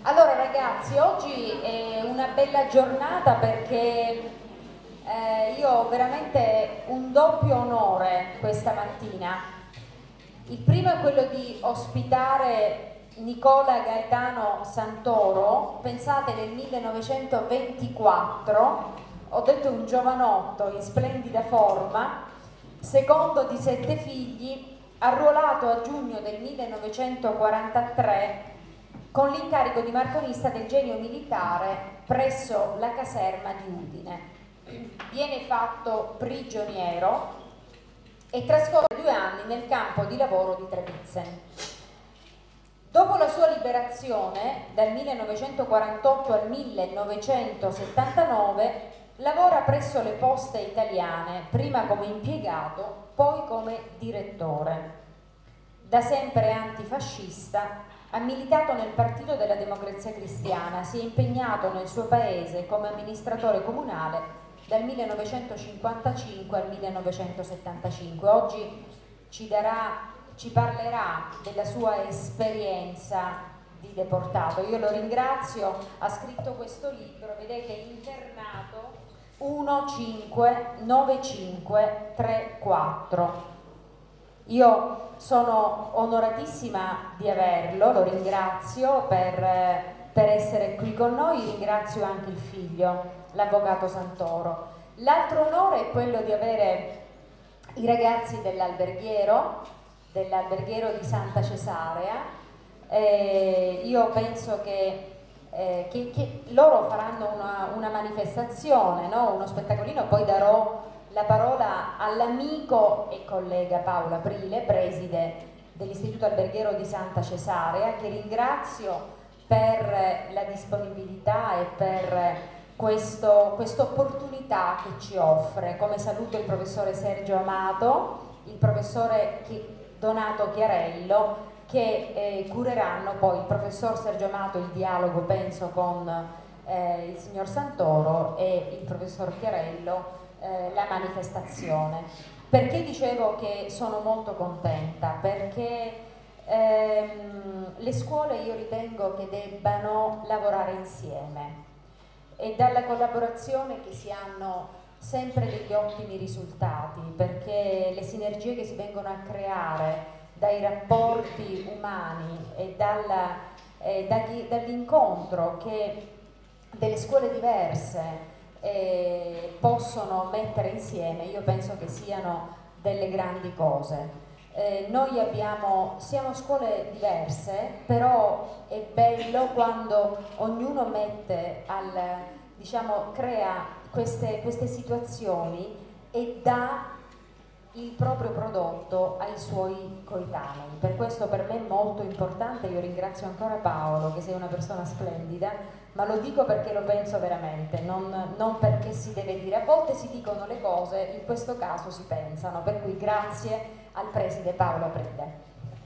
Allora ragazzi, oggi è una bella giornata perché io ho veramente un doppio onore questa mattina. Il primo è quello di ospitare Nicola Gaetano Santoro, pensate nel 1924, ho detto un giovanotto in splendida forma, secondo di 7 figli, arruolato a giugno del 1943 con l'incarico di marconista del genio militare presso la caserma di Udine. Viene fatto prigioniero e trascorre 2 anni nel campo di lavoro di Trevizen. Dopo la sua liberazione, dal 1948 al 1979, lavora presso le Poste Italiane, prima come impiegato, poi come direttore. Da sempre antifascista, ha militato nel Partito della Democrazia Cristiana, si è impegnato nel suo paese come amministratore comunale dal 1955 al 1975. Oggi ci parlerà della sua esperienza di deportato. Io lo ringrazio, ha scritto questo libro, vedete, internato 159534. Io sono onoratissima di averlo, lo ringrazio per essere qui con noi, ringrazio anche il figlio, l'avvocato Santoro. L'altro onore è quello di avere i ragazzi dell'alberghiero di Santa Cesarea. Io penso che loro faranno una manifestazione, no? Uno spettacolino, poi darò la parola all'amico e collega Paolo Aprile, preside dell'Istituto Alberghiero di Santa Cesarea, che ringrazio per la disponibilità e per questa opportunità che ci offre. Come saluto il professore Sergio Amato, il professore Donato Chiarello, che cureranno poi il professor Sergio Amato il dialogo, penso, con il signor Santoro e il professor Chiarello la manifestazione. Perché dicevo che sono molto contenta? Perché le scuole io ritengo che debbano lavorare insieme e dalla collaborazione che si hanno sempre degli ottimi risultati, perché le sinergie che si vengono a creare dai rapporti umani e dall'incontro che delle scuole diverse possono mettere insieme, io penso che siano delle grandi cose. Siamo scuole diverse, però è bello quando ognuno crea queste situazioni e dà il proprio prodotto ai suoi coetanei. Per questo per me è molto importante, io ringrazio ancora Paolo, che sei una persona splendida, ma lo dico perché lo penso veramente, non perché si deve dire. A volte si dicono le cose, in questo caso si pensano, per cui grazie al preside Paolo Aprile.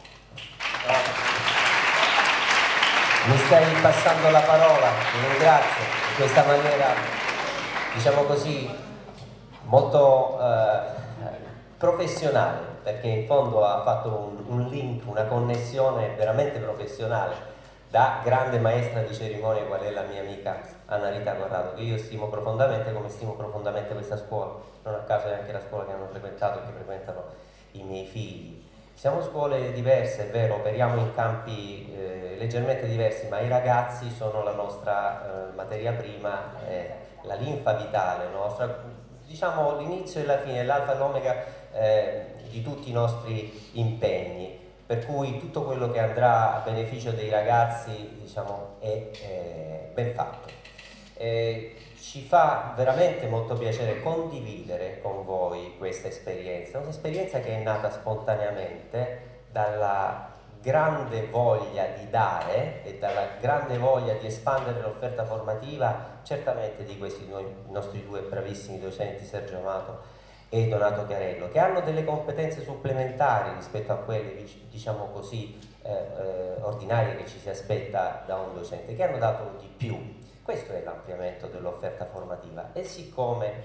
Mi stai passando la parola, ti ringrazio in questa maniera, diciamo così, molto professionale, perché in fondo ha fatto un link, una connessione veramente professionale da grande maestra di cerimonie qual è la mia amica Anna Rita Corrado, che io stimo profondamente, come stimo profondamente questa scuola. Non a caso è anche la scuola che hanno frequentato e che frequentano i miei figli. Siamo scuole diverse, è vero, operiamo in campi leggermente diversi, ma i ragazzi sono la nostra materia prima, la linfa vitale nostra, diciamo l'inizio e la fine, l'alfa e l'omega di tutti i nostri impegni, per cui tutto quello che andrà a beneficio dei ragazzi, diciamo, è ben fatto. Ci fa veramente molto piacere condividere con voi questa esperienza, un'esperienza che è nata spontaneamente dalla grande voglia di dare e dalla grande voglia di espandere l'offerta formativa, certamente di questi nostri due bravissimi docenti, Sergio Amato e Donato Chiarello, che hanno delle competenze supplementari rispetto a quelle, diciamo così, ordinarie che ci si aspetta da un docente, che hanno dato di più. Questo è l'ampliamento dell'offerta formativa. E siccome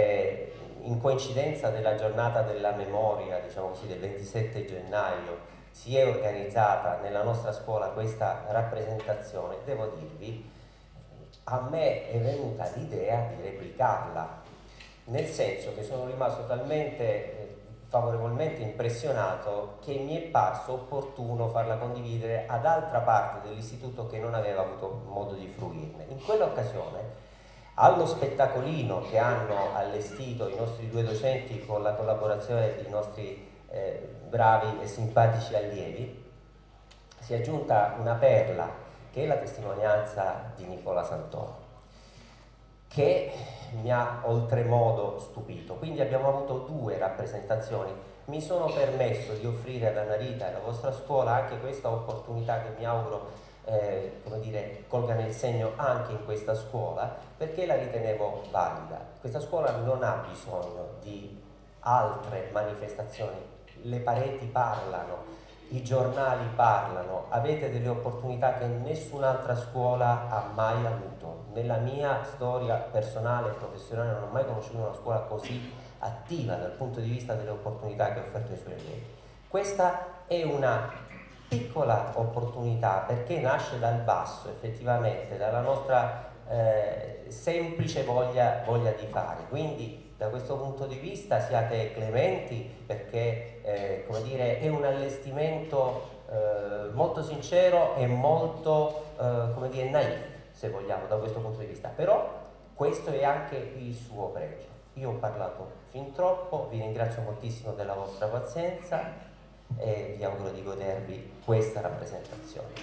in coincidenza della giornata della memoria, diciamo così, del 27 gennaio si è organizzata nella nostra scuola questa rappresentazione, devo dirvi, a me è venuta l'idea di replicarla, nel senso che sono rimasto talmente favorevolmente impressionato che mi è parso opportuno farla condividere ad altra parte dell'istituto che non aveva avuto modo di fruirne. In quell'occasione, allo spettacolino che hanno allestito i nostri due docenti con la collaborazione dei nostri bravi e simpatici allievi, si è aggiunta una perla che è la testimonianza di Nicola Santoro, che mi ha oltremodo stupito. Quindi abbiamo avuto due rappresentazioni. Mi sono permesso di offrire ad Annarita e alla vostra scuola anche questa opportunità che mi auguro come dire, colga nel segno anche in questa scuola, perché la ritenevo valida. Questa scuola non ha bisogno di altre manifestazioni, le pareti parlano, i giornali parlano, avete delle opportunità che nessun'altra scuola ha mai avuto. Nella mia storia personale e professionale non ho mai conosciuto una scuola così attiva dal punto di vista delle opportunità che ha offerto ai suoi allievi. Questa è una piccola opportunità perché nasce dal basso, effettivamente, dalla nostra semplice voglia di fare. Quindi da questo punto di vista siate clementi, perché come dire, è un allestimento molto sincero e molto come dire, naif, se vogliamo, da questo punto di vista. Però questo è anche il suo pregio. Io ho parlato fin troppo, vi ringrazio moltissimo della vostra pazienza e vi auguro di godervi questa rappresentazione.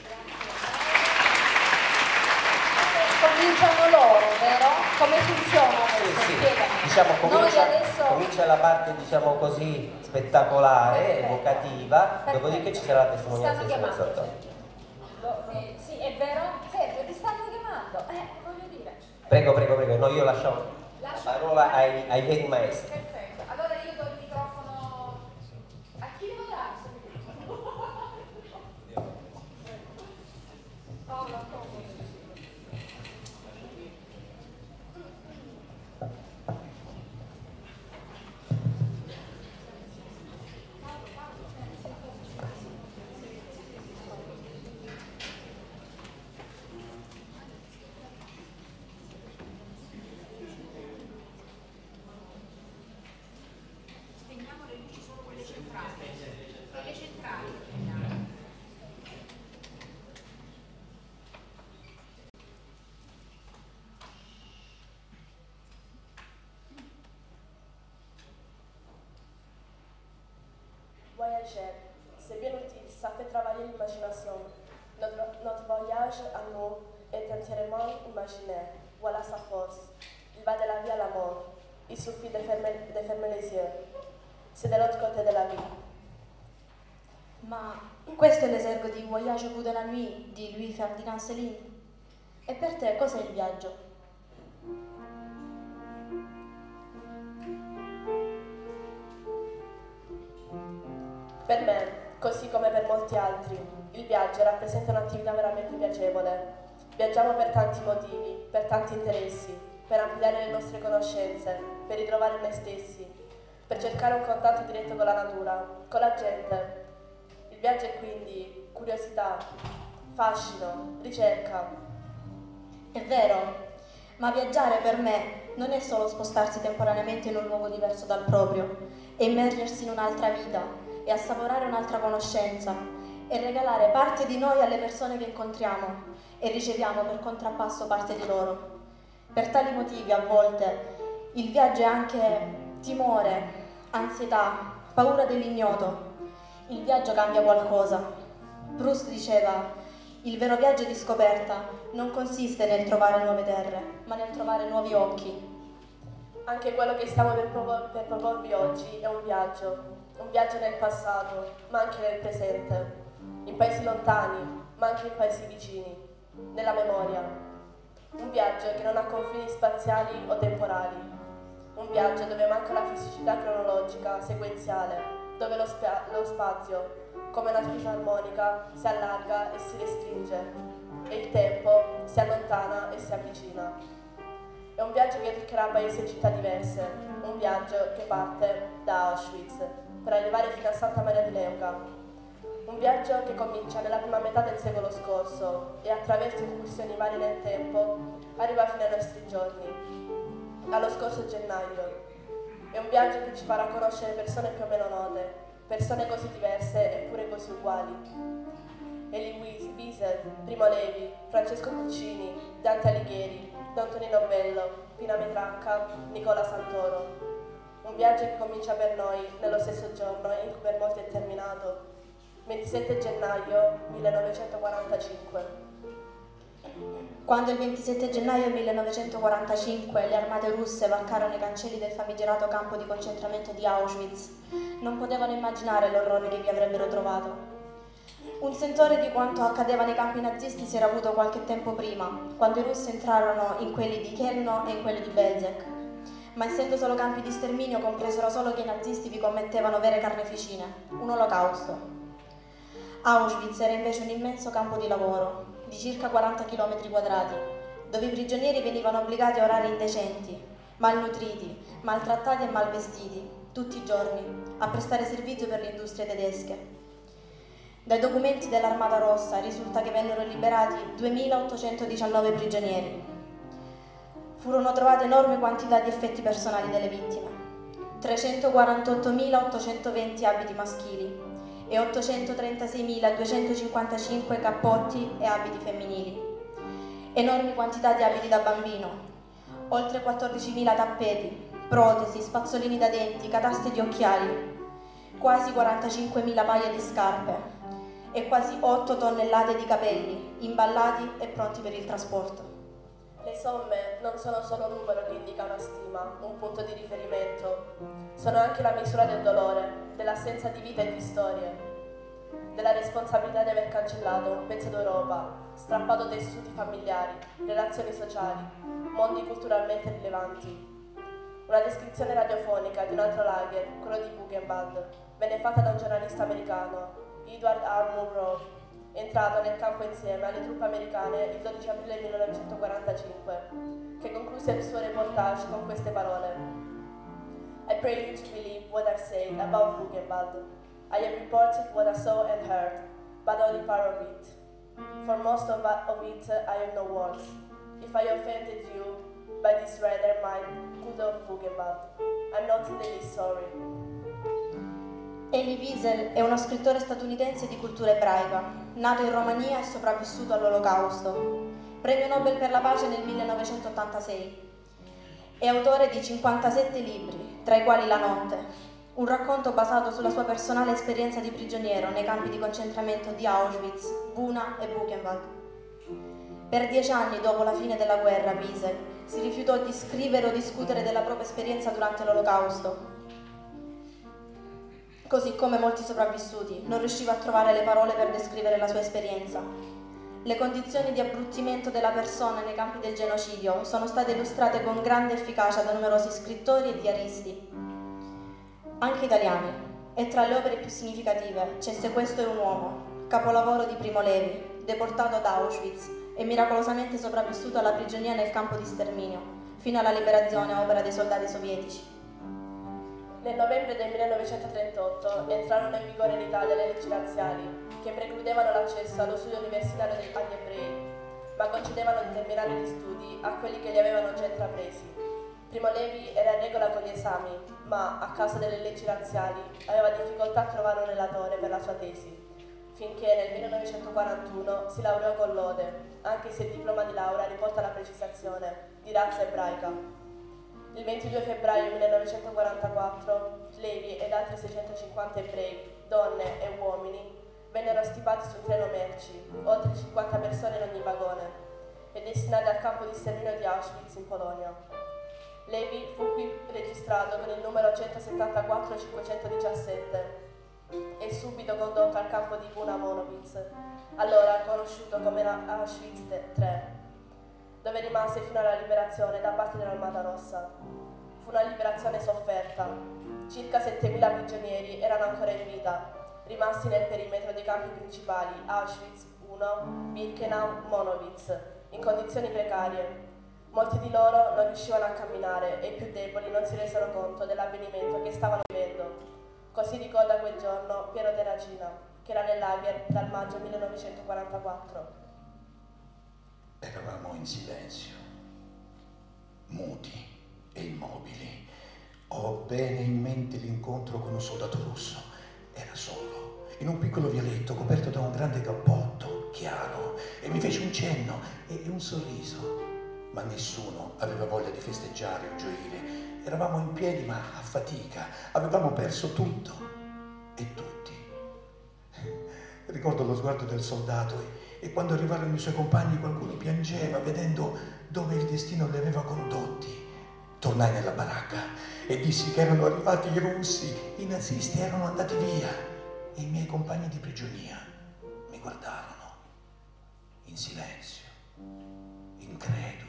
Cominciano loro, vero? Come funziona adesso? Sì, Spiegami. diciamo, Adesso... comincia la parte, diciamo così, spettacolare, evocativa, dopodiché ci sarà la testimonianza di Signor Santoro. Sì, è vero? Sergio, ti stanno chiamando, voglio dire. Prego, no, io lascio la parola ai veri maestri. Perfetto, allora io do il microfono a chi devo dare? Voyager, c'est bien utile, ça fait travailler l'imagination. Notre voyage à nous est entièrement imaginaire. Voilà sa force. Il va de la vie à la mort. Il suffit de fermer les yeux. C'est de l'autre côté de la vie. Ma questo è l'esergo di Voyage au bout de la nuit di Louis Ferdinand Céline. E per te cos'è il viaggio? Per me, così come per molti altri, il viaggio rappresenta un'attività veramente piacevole. Viaggiamo per tanti motivi, per tanti interessi, per ampliare le nostre conoscenze, per ritrovare noi stessi, per cercare un contatto diretto con la natura, con la gente. Il viaggio è quindi curiosità, fascino, ricerca. È vero, ma viaggiare per me non è solo spostarsi temporaneamente in un luogo diverso dal proprio, è immergersi in un'altra vita e assaporare un'altra conoscenza e regalare parte di noi alle persone che incontriamo e riceviamo per contrappasso parte di loro. Per tali motivi a volte il viaggio è anche timore, ansietà, paura dell'ignoto. Il viaggio cambia qualcosa. Proust diceva: il vero viaggio di scoperta non consiste nel trovare nuove terre, ma nel trovare nuovi occhi. Anche quello che stiamo per proporvi oggi è un viaggio nel passato, ma anche nel presente, in paesi lontani, ma anche in paesi vicini, nella memoria. Un viaggio che non ha confini spaziali o temporali, un viaggio dove manca la fisicità cronologica, sequenziale, dove lo spazio, come una fisarmonica, si allarga e si restringe, e il tempo si allontana e si avvicina. È un viaggio che toccherà paesi e città diverse, un viaggio che parte da Auschwitz per arrivare fino a Santa Maria di Leuca, Un viaggio che comincia nella prima metà del secolo scorso e attraverso incursioni varie nel tempo arriva fino ai nostri giorni, allo scorso gennaio. È un viaggio che ci farà conoscere persone più o meno note, persone così diverse eppure così uguali. Elie Wiesel, Primo Levi, Francesco Puccini, Dante Alighieri, Don Tonino Bello, Pina Metracca, Nicola Santoro. Un viaggio che comincia per noi nello stesso giorno in cui per molti è terminato, 27 gennaio 1945. Quando il 27 gennaio 1945 le armate russe varcarono i cancelli del famigerato campo di concentramento di Auschwitz, non potevano immaginare l'orrore che vi avrebbero trovato. Un sentore di quanto accadeva nei campi nazisti si era avuto qualche tempo prima, quando i russi entrarono in quelli di Chelmno e in quelli di Belzec. Ma essendo solo campi di sterminio, compresero solo che i nazisti vi commettevano vere carneficine, un olocausto. Auschwitz era invece un immenso campo di lavoro, di circa 40 km quadrati, dove i prigionieri venivano obbligati a orari indecenti, malnutriti, maltrattati e malvestiti, tutti i giorni, a prestare servizio per le industrie tedesche. Dai documenti dell'Armata Rossa risulta che vennero liberati 2.819 prigionieri. Furono trovate enormi quantità di effetti personali delle vittime, 348.820 abiti maschili e 836.255 cappotti e abiti femminili, enormi quantità di abiti da bambino, oltre 14.000 tappeti, protesi, spazzolini da denti, cataste di occhiali, quasi 45.000 paia di scarpe e quasi 8 tonnellate di capelli, imballati e pronti per il trasporto. Le somme non sono solo un numero che indica una stima, un punto di riferimento, sono anche la misura del dolore, dell'assenza di vita e di storie, della responsabilità di aver cancellato un pezzo d'Europa, strappato tessuti familiari, relazioni sociali, mondi culturalmente rilevanti. Una descrizione radiofonica di un altro lager, quello di Buchenwald, venne fatta da un giornalista americano, Edward R. Murrow, entrato nel campo insieme alle truppe americane il 12 aprile 1945, che concluse il suo reportage con queste parole. I pray you to believe what I've said about Buchenwald. I have reported what I saw and heard, but only part of it. For most of it, I have no words. If I offended you by this rather mind, good of Buchenwald, I'm not in the least sorry. Elie Wiesel è uno scrittore statunitense di cultura ebraica, nato in Romania e sopravvissuto all'Olocausto, premio Nobel per la pace nel 1986. È autore di 57 libri, tra i quali La notte, un racconto basato sulla sua personale esperienza di prigioniero nei campi di concentramento di Auschwitz, Buna e Buchenwald. Per 10 anni dopo la fine della guerra, Wiesel si rifiutò di scrivere o discutere della propria esperienza durante l'Olocausto. Così come molti sopravvissuti, non riusciva a trovare le parole per descrivere la sua esperienza. Le condizioni di abbruttimento della persona nei campi del genocidio sono state illustrate con grande efficacia da numerosi scrittori e diaristi, anche italiani, e tra le opere più significative c'è Se questo è un uomo, capolavoro di Primo Levi, deportato ad Auschwitz e miracolosamente sopravvissuto alla prigionia nel campo di sterminio, fino alla liberazione a opera dei soldati sovietici. Nel novembre del 1938 entrarono in vigore in Italia le leggi razziali che precludevano l'accesso allo studio universitario agli ebrei, ma concedevano di terminare gli studi a quelli che li avevano già intrapresi. Primo Levi era in regola con gli esami, ma a causa delle leggi razziali aveva difficoltà a trovare un relatore per la sua tesi, finché nel 1941 si laureò con lode, anche se il diploma di laurea riporta la precisazione di razza ebraica. Il 22 febbraio 1944 Levi ed altri 650 ebrei, donne e uomini, vennero stipati su un treno merci, oltre 50 persone in ogni vagone, e destinati al campo di sterminio di Auschwitz in Polonia. Levi fu qui registrato con il numero 174-517 e subito condotto al campo di Buna Monowitz, allora conosciuto come Auschwitz III, dove rimase fino alla liberazione da parte dell'Armata Rossa. Fu una liberazione sofferta. Circa 7.000 prigionieri erano ancora in vita, rimasti nel perimetro dei campi principali Auschwitz I, Birkenau, Monowitz, in condizioni precarie. Molti di loro non riuscivano a camminare e i più deboli non si resero conto dell'avvenimento che stavano vivendo. Così ricorda quel giorno Piero Terracina, che era nel lager dal maggio 1944. Eravamo in silenzio, muti e immobili. Ho bene in mente l'incontro con un soldato russo. Era solo, in un piccolo vialetto coperto da un grande cappotto chiaro, e mi fece un cenno e un sorriso. Ma nessuno aveva voglia di festeggiare o gioire. Eravamo in piedi ma a fatica, avevamo perso tutto e tutti. Ricordo lo sguardo del soldato e quando arrivarono i suoi compagni qualcuno piangeva vedendo dove il destino li aveva condotti. Tornai nella baracca e dissi che erano arrivati i russi, i nazisti erano andati via e i miei compagni di prigionia mi guardarono in silenzio, increduli.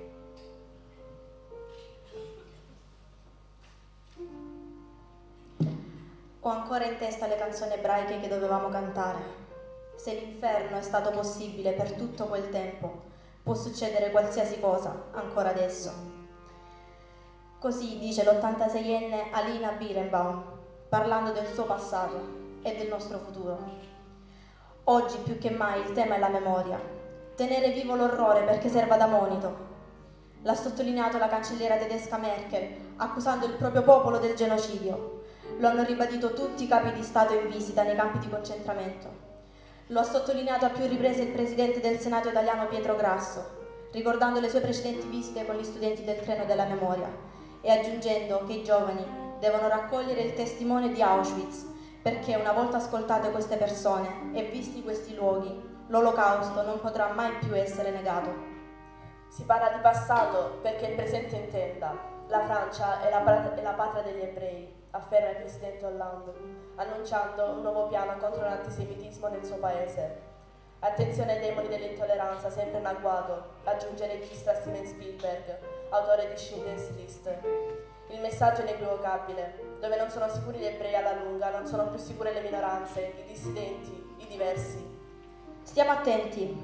Ho ancora in testa le canzoni ebraiche che dovevamo cantare. Se l'inferno è stato possibile per tutto quel tempo, può succedere qualsiasi cosa ancora adesso. Così dice l'86enne Alina Birenbaum, parlando del suo passato e del nostro futuro. Oggi più che mai il tema è la memoria. Tenere vivo l'orrore perché serva da monito. L'ha sottolineato la cancelliera tedesca Merkel, accusando il proprio popolo del genocidio. Lo hanno ribadito tutti i capi di Stato in visita nei campi di concentramento. Lo ha sottolineato a più riprese il presidente del Senato italiano Pietro Grasso, ricordando le sue precedenti visite con gli studenti del treno della memoria e aggiungendo che i giovani devono raccogliere il testimone di Auschwitz perché una volta ascoltate queste persone e visti questi luoghi, l'Olocausto non potrà mai più essere negato. Si parla di passato perché il presente intenda. La Francia è la patria degli ebrei, afferma il presidente Hollande, annunciando un nuovo piano contro l'antisemitismo nel suo paese. Attenzione ai demoni dell'intolleranza, sempre in agguato, aggiunge il regista Steven Spielberg, autore di Schindler's List. Il messaggio è inequivocabile: dove non sono sicuri gli ebrei alla lunga, non sono più sicure le minoranze, i dissidenti, i diversi. Stiamo attenti.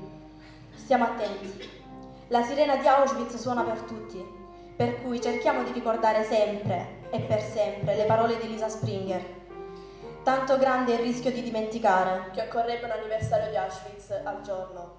La sirena di Auschwitz suona per tutti, per cui cerchiamo di ricordare sempre e per sempre le parole di Lisa Springer. Tanto grande è il rischio di dimenticare che occorrebbe un anniversario di Auschwitz al giorno.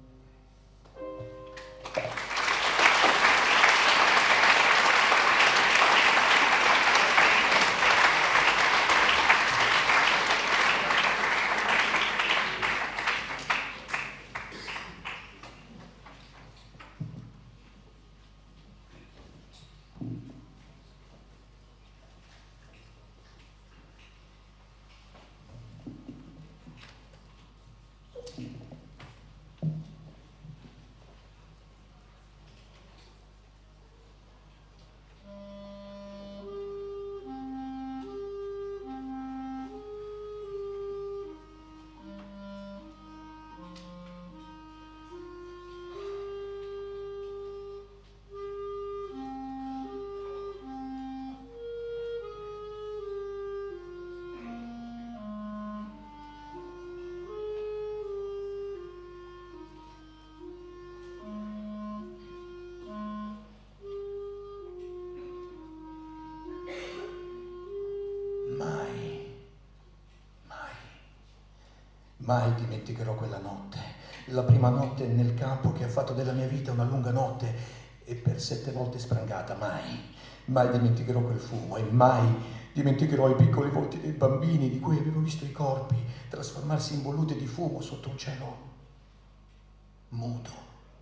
Mai dimenticherò quella notte, la prima notte nel campo che ha fatto della mia vita una lunga notte e per 7 volte sprangata. Mai dimenticherò quel fumo e mai dimenticherò i piccoli volti dei bambini di cui avevo visto i corpi trasformarsi in volute di fumo sotto un cielo muto.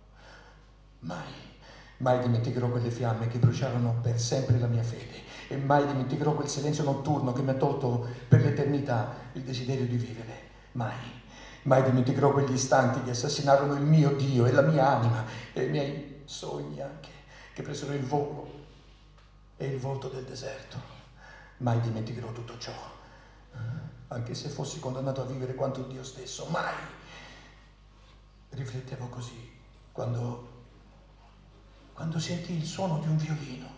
Mai dimenticherò quelle fiamme che bruciarono per sempre la mia fede e mai dimenticherò quel silenzio notturno che mi ha tolto per l'eternità il desiderio di vivere. Mai dimenticherò quegli istanti che assassinarono il mio Dio e la mia anima e i miei sogni anche, che presero il volo e il volto del deserto. Mai dimenticherò tutto ciò, anche se fossi condannato a vivere quanto Dio stesso. Mai. Riflettevo così quando sentii il suono di un violino.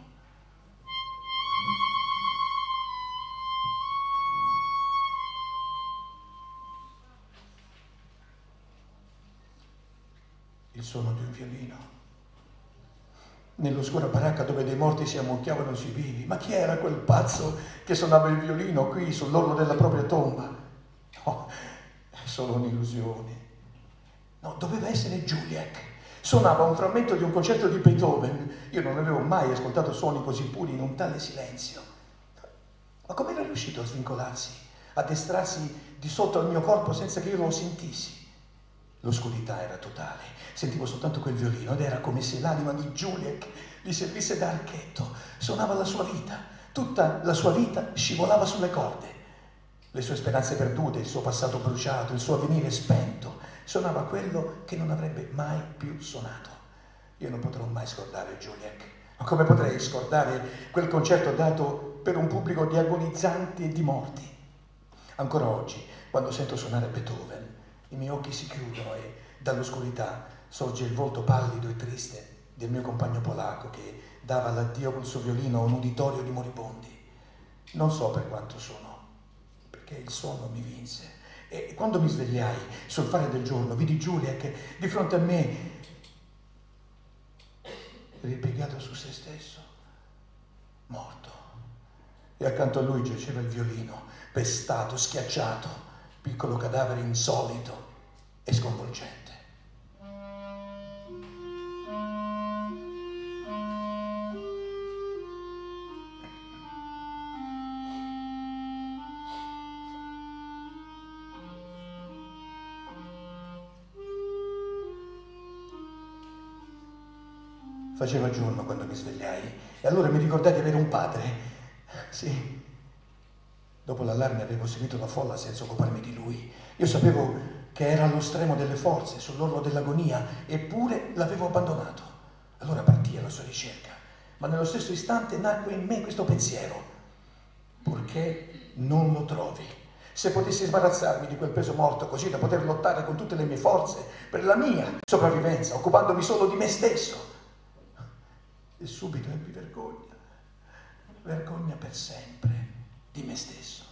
Il suono di un violino. Nell'oscura baracca dove dei morti si ammucchiavano sui vivi. Ma chi era quel pazzo che suonava il violino qui sull'orlo della propria tomba? No, solo un'illusione. No, doveva essere Juliet. Suonava un frammento di un concerto di Beethoven. Io non avevo mai ascoltato suoni così puri in un tale silenzio. Ma come era riuscito a svincolarsi, a destrarsi di sotto al mio corpo senza che io lo sentissi? L'oscurità era totale, sentivo soltanto quel violino ed era come se l'anima di Juliet gli servisse da archetto. Suonava la sua vita, tutta la sua vita scivolava sulle corde. Le sue speranze perdute, il suo passato bruciato, il suo avvenire spento. Suonava quello che non avrebbe mai più suonato. Io non potrò mai scordare Juliet. Ma come potrei scordare quel concerto dato per un pubblico di agonizzanti e di morti? Ancora oggi, quando sento suonare Beethoven, i miei occhi si chiudono e dall'oscurità sorge il volto pallido e triste del mio compagno polacco che dava l'addio col suo violino a un uditorio di moribondi. Non so per quanto suonò, perché il sonno mi vinse. E quando mi svegliai sul fare del giorno, vidi Juliet di fronte a me, ripiegato su se stesso, morto. E accanto a lui giaceva il violino, pestato, schiacciato, piccolo cadavere insolito e sconvolgente. Faceva giorno quando mi svegliai e allora mi ricordai di avere un padre. Sì. Dopo l'allarme avevo seguito la folla senza occuparmi di lui. Io sapevo che era allo stremo delle forze, sull'orlo dell'agonia, eppure l'avevo abbandonato. Allora partii alla sua ricerca, ma nello stesso istante nacque in me questo pensiero: purché non lo trovi, se potessi sbarazzarmi di quel peso morto così da poter lottare con tutte le mie forze per la mia sopravvivenza, occupandomi solo di me stesso. E subito ebbi vergogna, vergogna per sempre di me stesso.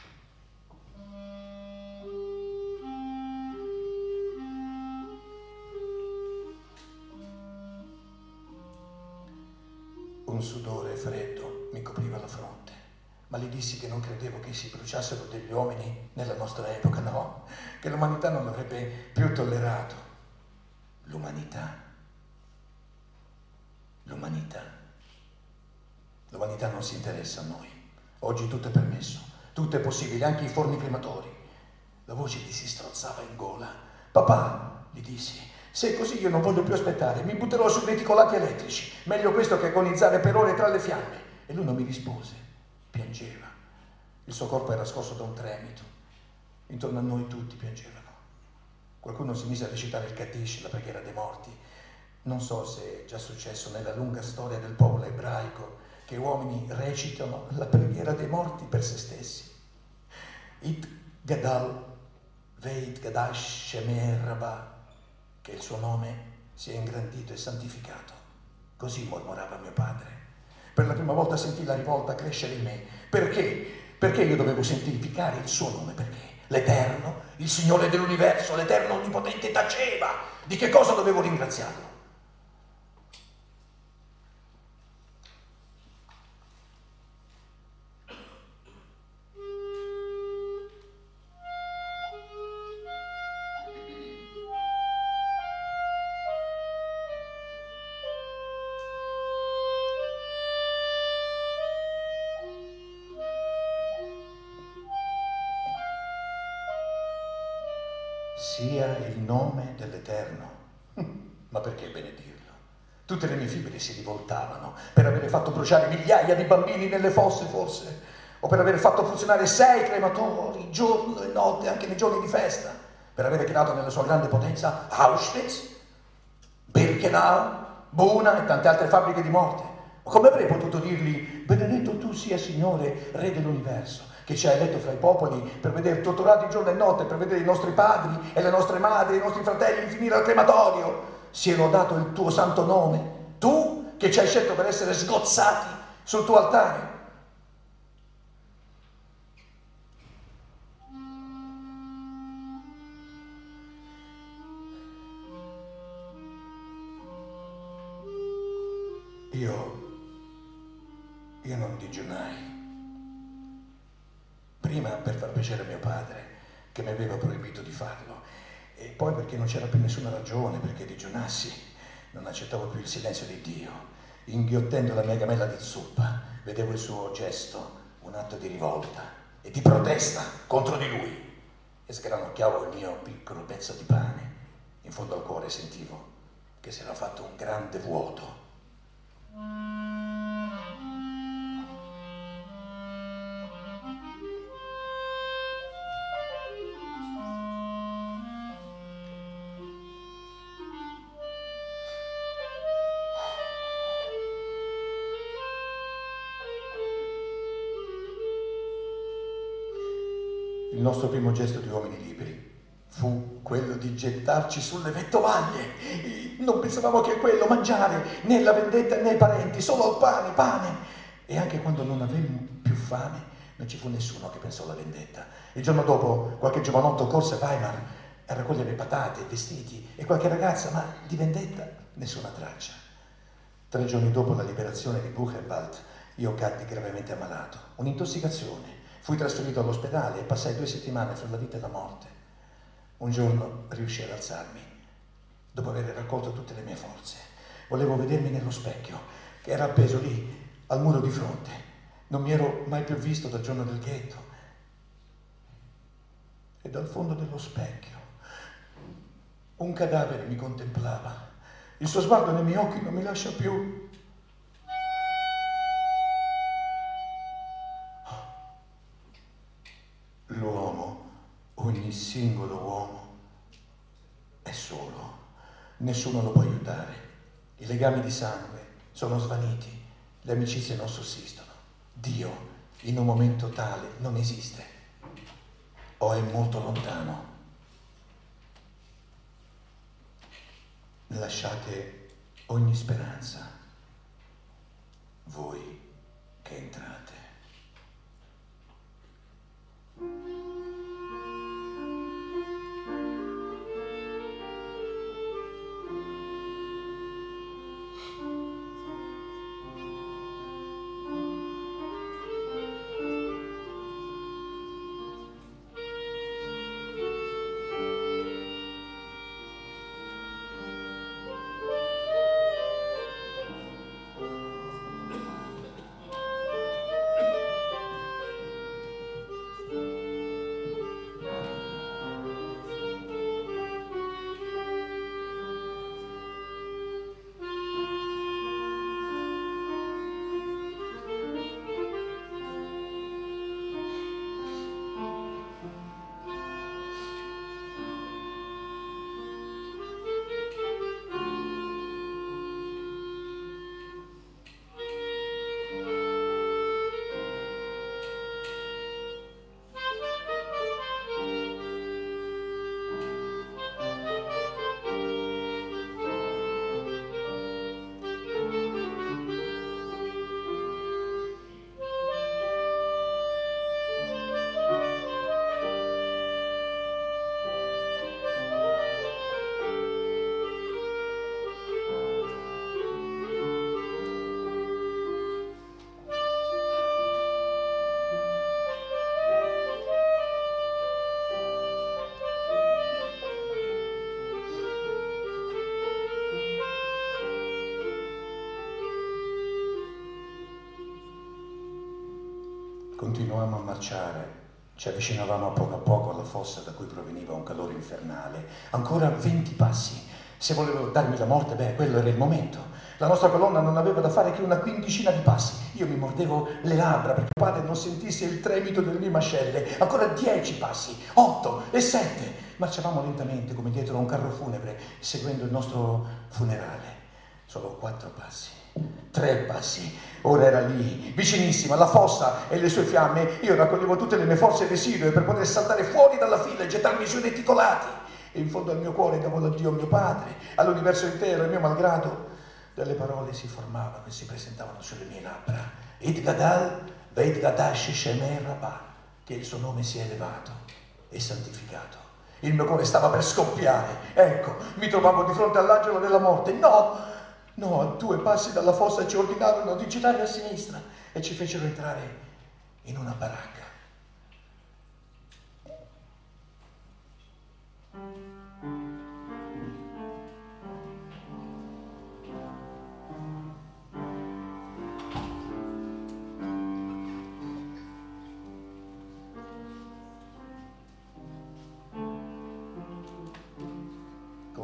Un sudore freddo mi copriva la fronte, ma gli dissi che non credevo che si bruciassero degli uomini nella nostra epoca, no, che l'umanità non l'avrebbe più tollerato. L'umanità. L'umanità non si interessa a noi. Oggi tutto è permesso, tutto è possibile, anche i forni crematori. La voce gli si strozzava in gola. Papà, gli dissi, se è così io non voglio più aspettare, mi butterò sui reticolati elettrici. Meglio questo che agonizzare per ore tra le fiamme. E lui non mi rispose, piangeva. Il suo corpo era scosso da un tremito. Intorno a noi tutti piangevano. Qualcuno si mise a recitare il Kaddish, la preghiera dei morti. Non so se è già successo nella lunga storia del popolo ebraico che uomini recitano la preghiera dei morti per se stessi. It Gadal Veit Gadash Shemer Rabbah, che il suo nome sia ingrandito e santificato. Così mormorava mio padre. Per la prima volta sentì la rivolta crescere in me. Perché? Perché io dovevo santificare il suo nome? Perché? L'Eterno, il Signore dell'universo, l'Eterno Onnipotente taceva. Di che cosa dovevo ringraziarlo? Sia il nome dell'Eterno. Ma perché benedirlo? Tutte le mie fibre si rivoltavano per aver fatto bruciare migliaia di bambini nelle fosse, forse, o per aver fatto funzionare 6 crematori giorno e notte, anche nei giorni di festa, per aver creato nella sua grande potenza Auschwitz, Birkenau, Buna e tante altre fabbriche di morte. Ma come avrei potuto dirgli: benedetto tu sia Signore, Re dell'universo, che ci ha eletto fra i popoli per vedere torturati giorno e notte, per vedere i nostri padri e le nostre madri, i nostri fratelli finire al crematorio. Sia lodato il tuo santo nome, tu che ci hai scelto per essere sgozzati sul tuo altare. Io non digiunai. Prima per far piacere a mio padre, che mi aveva proibito di farlo. E poi perché non c'era più nessuna ragione perché digiunassi. Non accettavo più il silenzio di Dio. Inghiottendo la mia gamella di zuppa, vedevo il suo gesto, un atto di rivolta e di protesta contro di lui. E sgranocchiavo il mio piccolo pezzo di pane. In fondo al cuore sentivo che si era fatto un grande vuoto. Il nostro primo gesto di uomini liberi fu quello di gettarci sulle vettovaglie. Non pensavamo che a quello, mangiare, né la vendetta né i parenti, solo al pane, pane. E anche quando non avemmo più fame, non ci fu nessuno che pensò alla vendetta. Il giorno dopo qualche giovanotto corse a Weimar a raccogliere patate, vestiti e qualche ragazza, ma di vendetta nessuna traccia. 3 giorni dopo la liberazione di Buchenwald, io caddi gravemente ammalato, un'intossicazione. Fui trasferito all'ospedale e passai 2 settimane fra la vita e la morte. Un giorno riuscii ad alzarmi, dopo aver raccolto tutte le mie forze. Volevo vedermi nello specchio, che era appeso lì, al muro di fronte. Non mi ero mai più visto dal giorno del ghetto. E dal fondo dello specchio un cadavere mi contemplava. Il suo sguardo nei miei occhi non mi lascia più. L'uomo, ogni singolo uomo, è solo. Nessuno lo può aiutare. I legami di sangue sono svaniti. Le amicizie non sussistono. Dio, in un momento tale, non esiste. O è molto lontano. Lasciate ogni speranza, voi che entrate. Continuavamo a marciare, ci avvicinavamo a poco alla fossa da cui proveniva un calore infernale. Ancora 20 passi. Se volevo darmi la morte, beh, quello era il momento. La nostra colonna non aveva da fare che una quindicina di passi. Io mi mordevo le labbra perché padre non sentisse il tremito delle mie mascelle. Ancora 10 passi, 8 e 7. Marciavamo lentamente come dietro a un carro funebre, seguendo il nostro funerale. Solo 4 passi. 3 passi, ora era lì, vicinissima, alla fossa e le sue fiamme. Io raccoglievo tutte le mie forze residue per poter saltare fuori dalla fila e gettarmi sui reticolati. E in fondo al mio cuore davo l'addio a mio padre, all'universo intero, e mio malgrado. Delle parole si formavano e si presentavano sulle mie labbra. It Gadal, Veit Gadash Shemer Rabbah, che il suo nome sia elevato e santificato. Il mio cuore stava per scoppiare. Ecco, mi trovavo di fronte all'angelo della morte. No! No, a 2 passi dalla fossa ci ordinarono di girare a sinistra e ci fecero entrare in una baracca.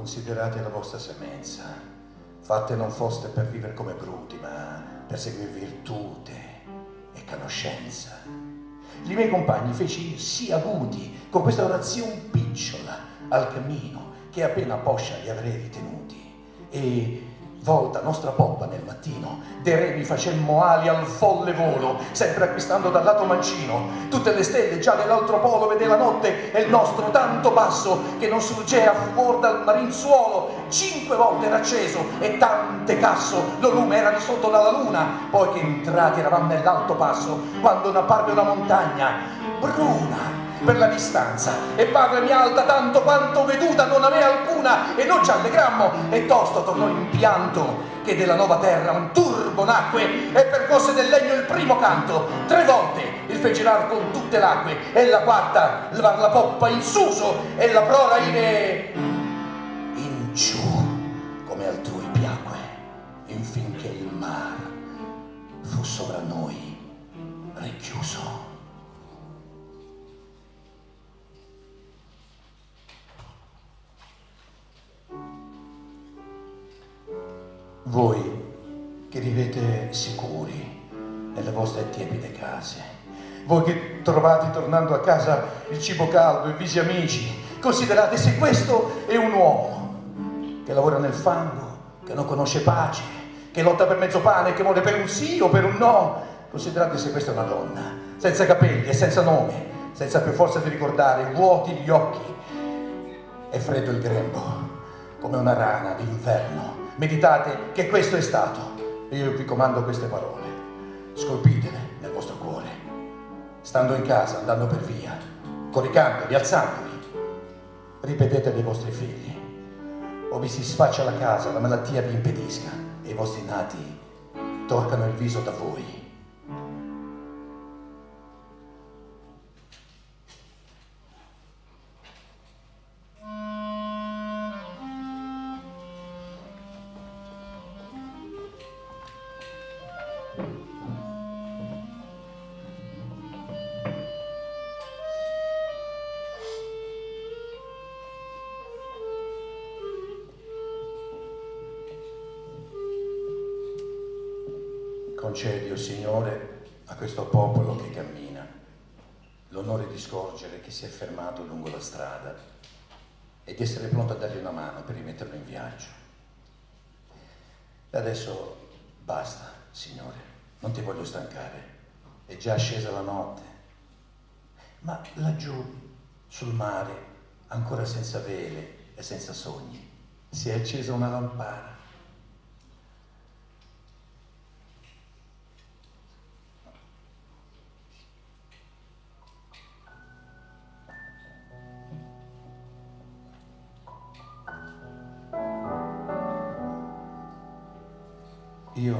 Considerate la vostra semenza, fatte non foste per vivere come bruti, ma per seguire virtute e conoscenza. I miei compagni feci sì avuti con questa orazione picciola al cammino, che appena poscia li avrei ritenuti. E volta nostra poppa nel mattino, de re mi facemmo ali al folle volo, sempre acquistando dal lato mancino. Tutte le stelle già nell'altro polo vede la notte, e il nostro tanto basso che non surgea fuor dal marinzuolo. 5 volte era acceso, e tante casso lo lume era di sotto dalla luna. Poi che entrati eravamo nell'alto passo, quando n'apparve una montagna bruna per la distanza, e padre mi alta tanto quanto veduta non avea alcuna, e noi ci allegrammo, e tosto tornò in pianto, che della nuova terra un turbo nacque, e percosse del legno il primo canto. 3 volte il fe girar con tutte l'acque, e la quarta levar la poppa in suso, e la prora ire in giù, come altrui piacque, infinché il mar fu sovra noi richiuso. Voi che vivete sicuri nelle vostre tiepide case, voi che trovate tornando a casa il cibo caldo e visi amici, considerate se questo è un uomo che lavora nel fango, che non conosce pace, che lotta per mezzo pane, che muore per un sì o per un no. Considerate se questa è una donna, senza capelli e senza nome, senza più forza di ricordare, vuoti gli occhi e freddo il grembo, come una rana d'inverno. Meditate che questo è stato, e io vi comando queste parole, scolpitele nel vostro cuore, stando in casa, andando per via, coricandovi, alzandovi. Ripetete ai vostri figli, o vi si sfaccia la casa, la malattia vi impedisca, e i vostri nati torcano il viso da voi. Concedi, o Signore, a questo popolo che cammina l'onore di scorgere che si è fermato lungo la strada e di essere pronto a dargli una mano per rimetterlo in viaggio. E adesso basta, Signore, non ti voglio stancare, è già scesa la notte, ma laggiù sul mare, ancora senza vele e senza sogni, si è accesa una lampara. Io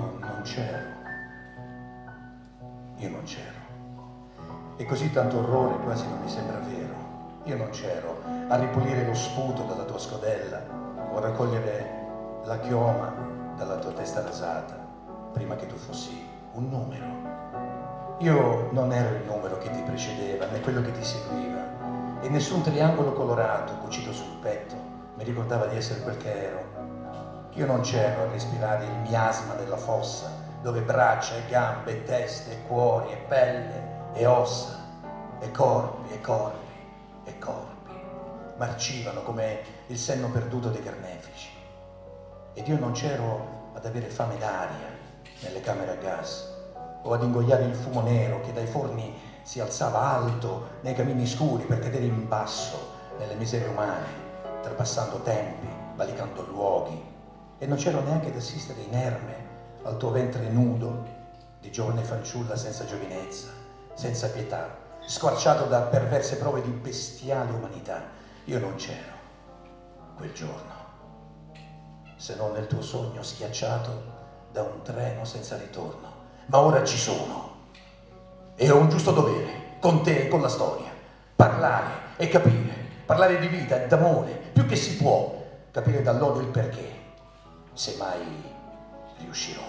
non c'ero. E così tanto orrore quasi non mi sembra vero. Io non c'ero a ripulire lo sputo dalla tua scodella o a raccogliere la chioma dalla tua testa rasata prima che tu fossi un numero. Io non ero il numero che ti precedeva né quello che ti seguiva, e nessun triangolo colorato cucito sul petto mi ricordava di essere quel che ero. Io non c'ero a respirare il miasma della fossa, dove braccia e gambe e teste e cuori e pelle e ossa e corpi e corpi e corpi marcivano come il senno perduto dei carnefici. Ed io non c'ero ad avere fame d'aria nelle camere a gas o ad ingoiare il fumo nero che dai forni si alzava alto nei camini scuri per cadere in basso nelle miserie umane, trapassando tempi, valicando luoghi. E non c'ero neanche ad assistere inerme al tuo ventre nudo di giovane fanciulla senza giovinezza, senza pietà, squarciato da perverse prove di bestiale umanità. Io non c'ero quel giorno, se non nel tuo sogno schiacciato da un treno senza ritorno. Ma ora ci sono e ho un giusto dovere con te e con la storia, parlare e capire, parlare di vita e d'amore più che si può, capire dall'odio il perché, se mai riuscirò.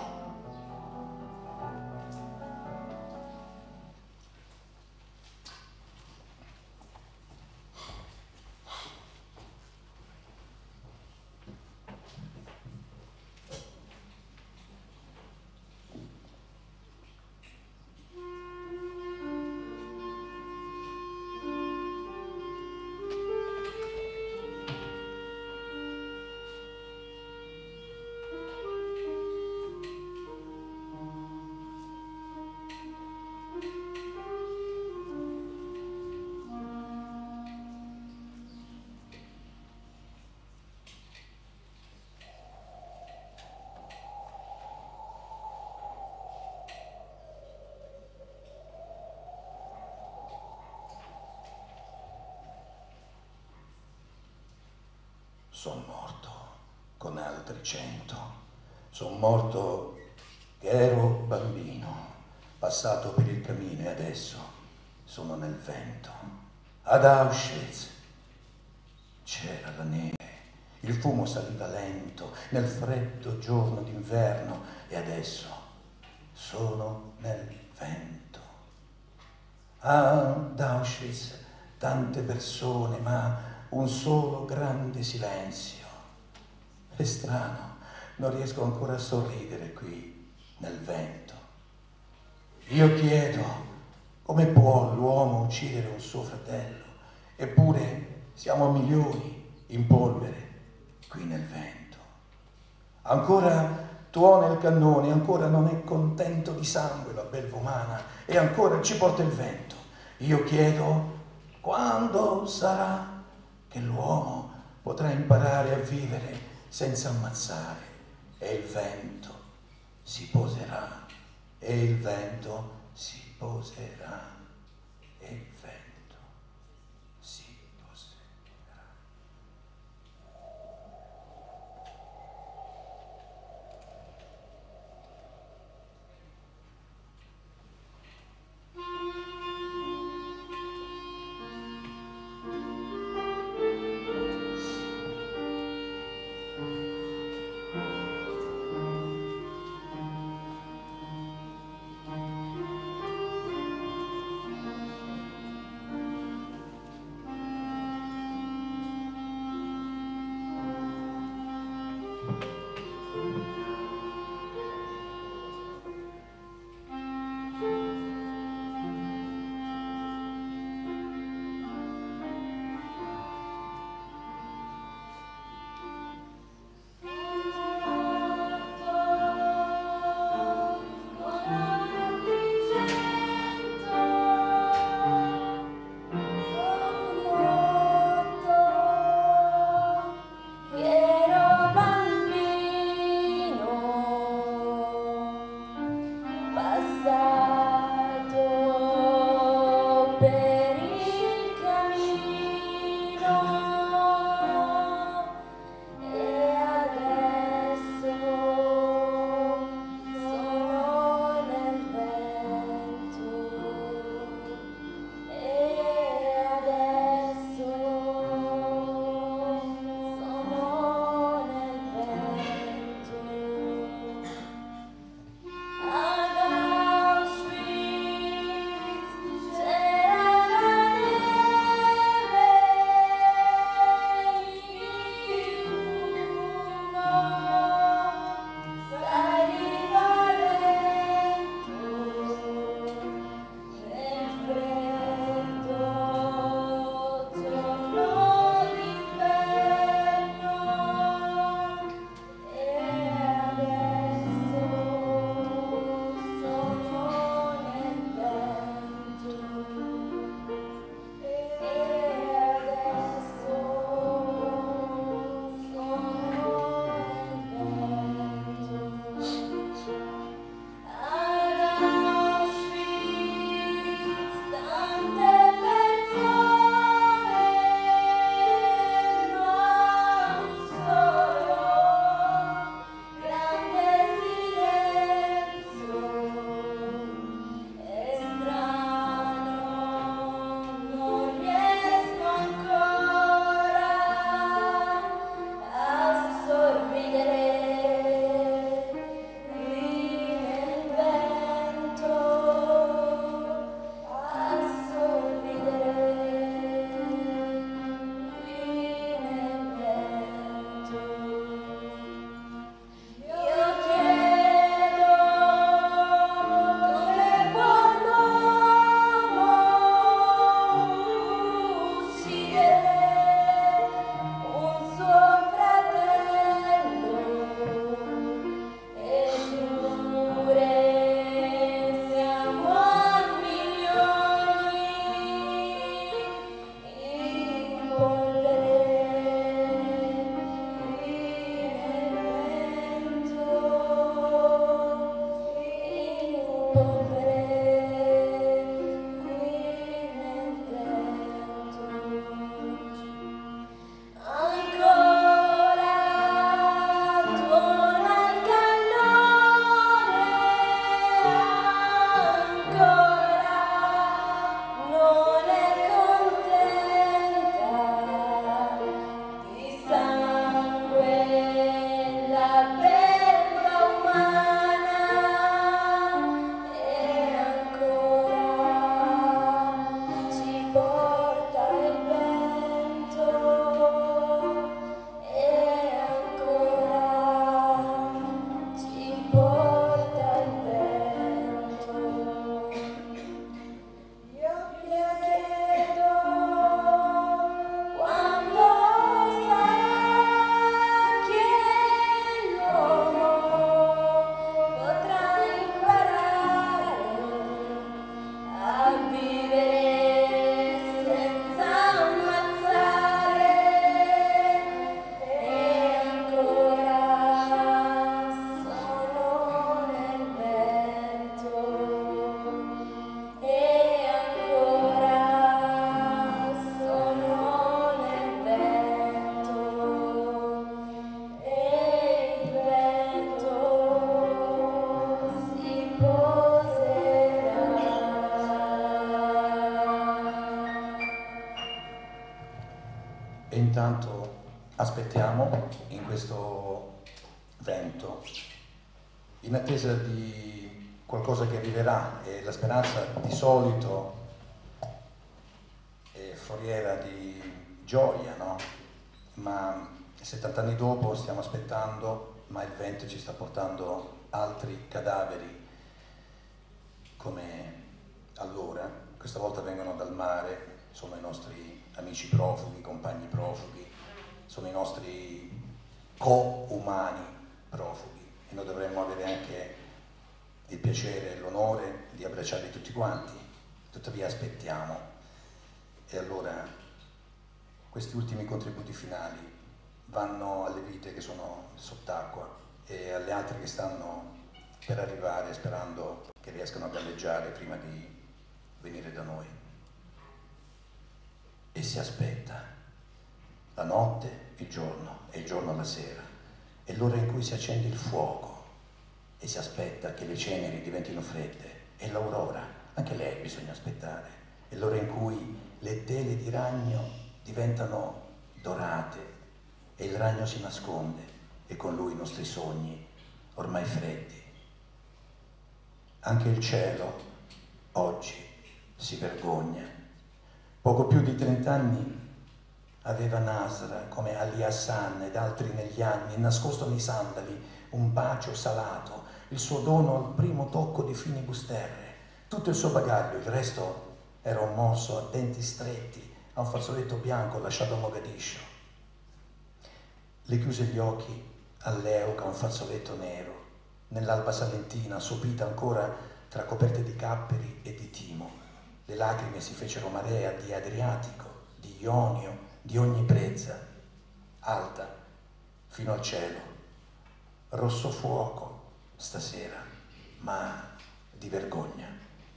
Sono morto con altri 100. Sono morto che ero bambino, passato per il camino e adesso sono nel vento. Ad Auschwitz c'era la neve, il fumo saliva lento nel freddo giorno d'inverno e adesso sono nel vento. Ad Auschwitz tante persone, ma un solo grande silenzio. È strano, non riesco ancora a sorridere qui nel vento. Io chiedo, come può l'uomo uccidere un suo fratello? Eppure siamo milioni in polvere qui nel vento. Ancora tuona il cannone, ancora non è contento di sangue la belva umana e ancora ci porta il vento. Io chiedo, quando sarà che l'uomo potrà imparare a vivere senza ammazzare? E il vento si poserà, e il vento si poserà, e il vento si poserà. siamo in questo vento, in attesa di qualcosa che arriverà, e la speranza di solito è foriera di gioia, no? Ma 70 anni dopo stiamo aspettando, ma il vento ci sta portando altri cadaveri come allora. Questa volta vengono dal mare, sono i nostri amici profughi, compagni profughi, sono i nostri co-umani profughi, e noi dovremmo avere anche il piacere e l'onore di abbracciarli tutti quanti. Tuttavia aspettiamo, e allora questi ultimi contributi finali vanno alle vite che sono sott'acqua e alle altre che stanno per arrivare, sperando che riescano a galleggiare prima di venire da noi. E si aspetta la notte, il giorno, e il giorno la sera, è l'ora in cui si accende il fuoco, e si aspetta che le ceneri diventino fredde, e l'aurora, anche lei bisogna aspettare, è l'ora in cui le tele di ragno diventano dorate e il ragno si nasconde, e con lui i nostri sogni ormai freddi. Anche il cielo oggi si vergogna. Poco più di 30 anni aveva Nasra, come Ali Hassan ed altri negli anni, nascosto nei sandali un bacio salato, il suo dono al primo tocco di finibusterre, tutto il suo bagaglio. Il resto era un morso a denti stretti, a un fazzoletto bianco lasciato a Mogadiscio. Le chiuse gli occhi all'Euca, un fazzoletto nero, nell'alba salentina, sopita ancora tra coperte di capperi e di timo. Le lacrime si fecero marea di Adriatico, di Ionio, di ogni brezza, alta fino al cielo. Rosso fuoco stasera, ma di vergogna.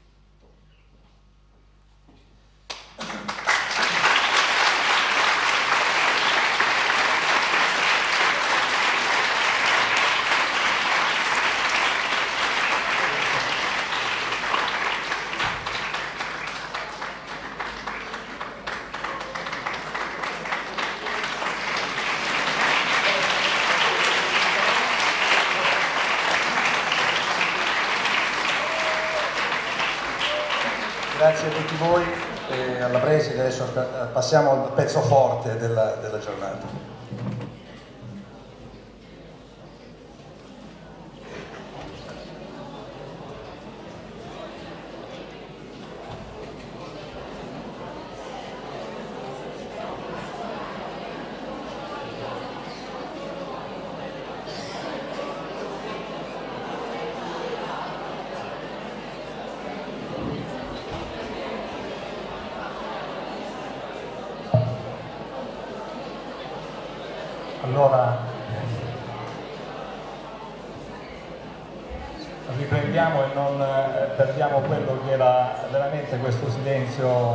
Grazie a tutti voi e alla preside. Adesso passiamo al pezzo forte della giornata. Allora, riprendiamo e non perdiamo quello che era veramente questo silenzio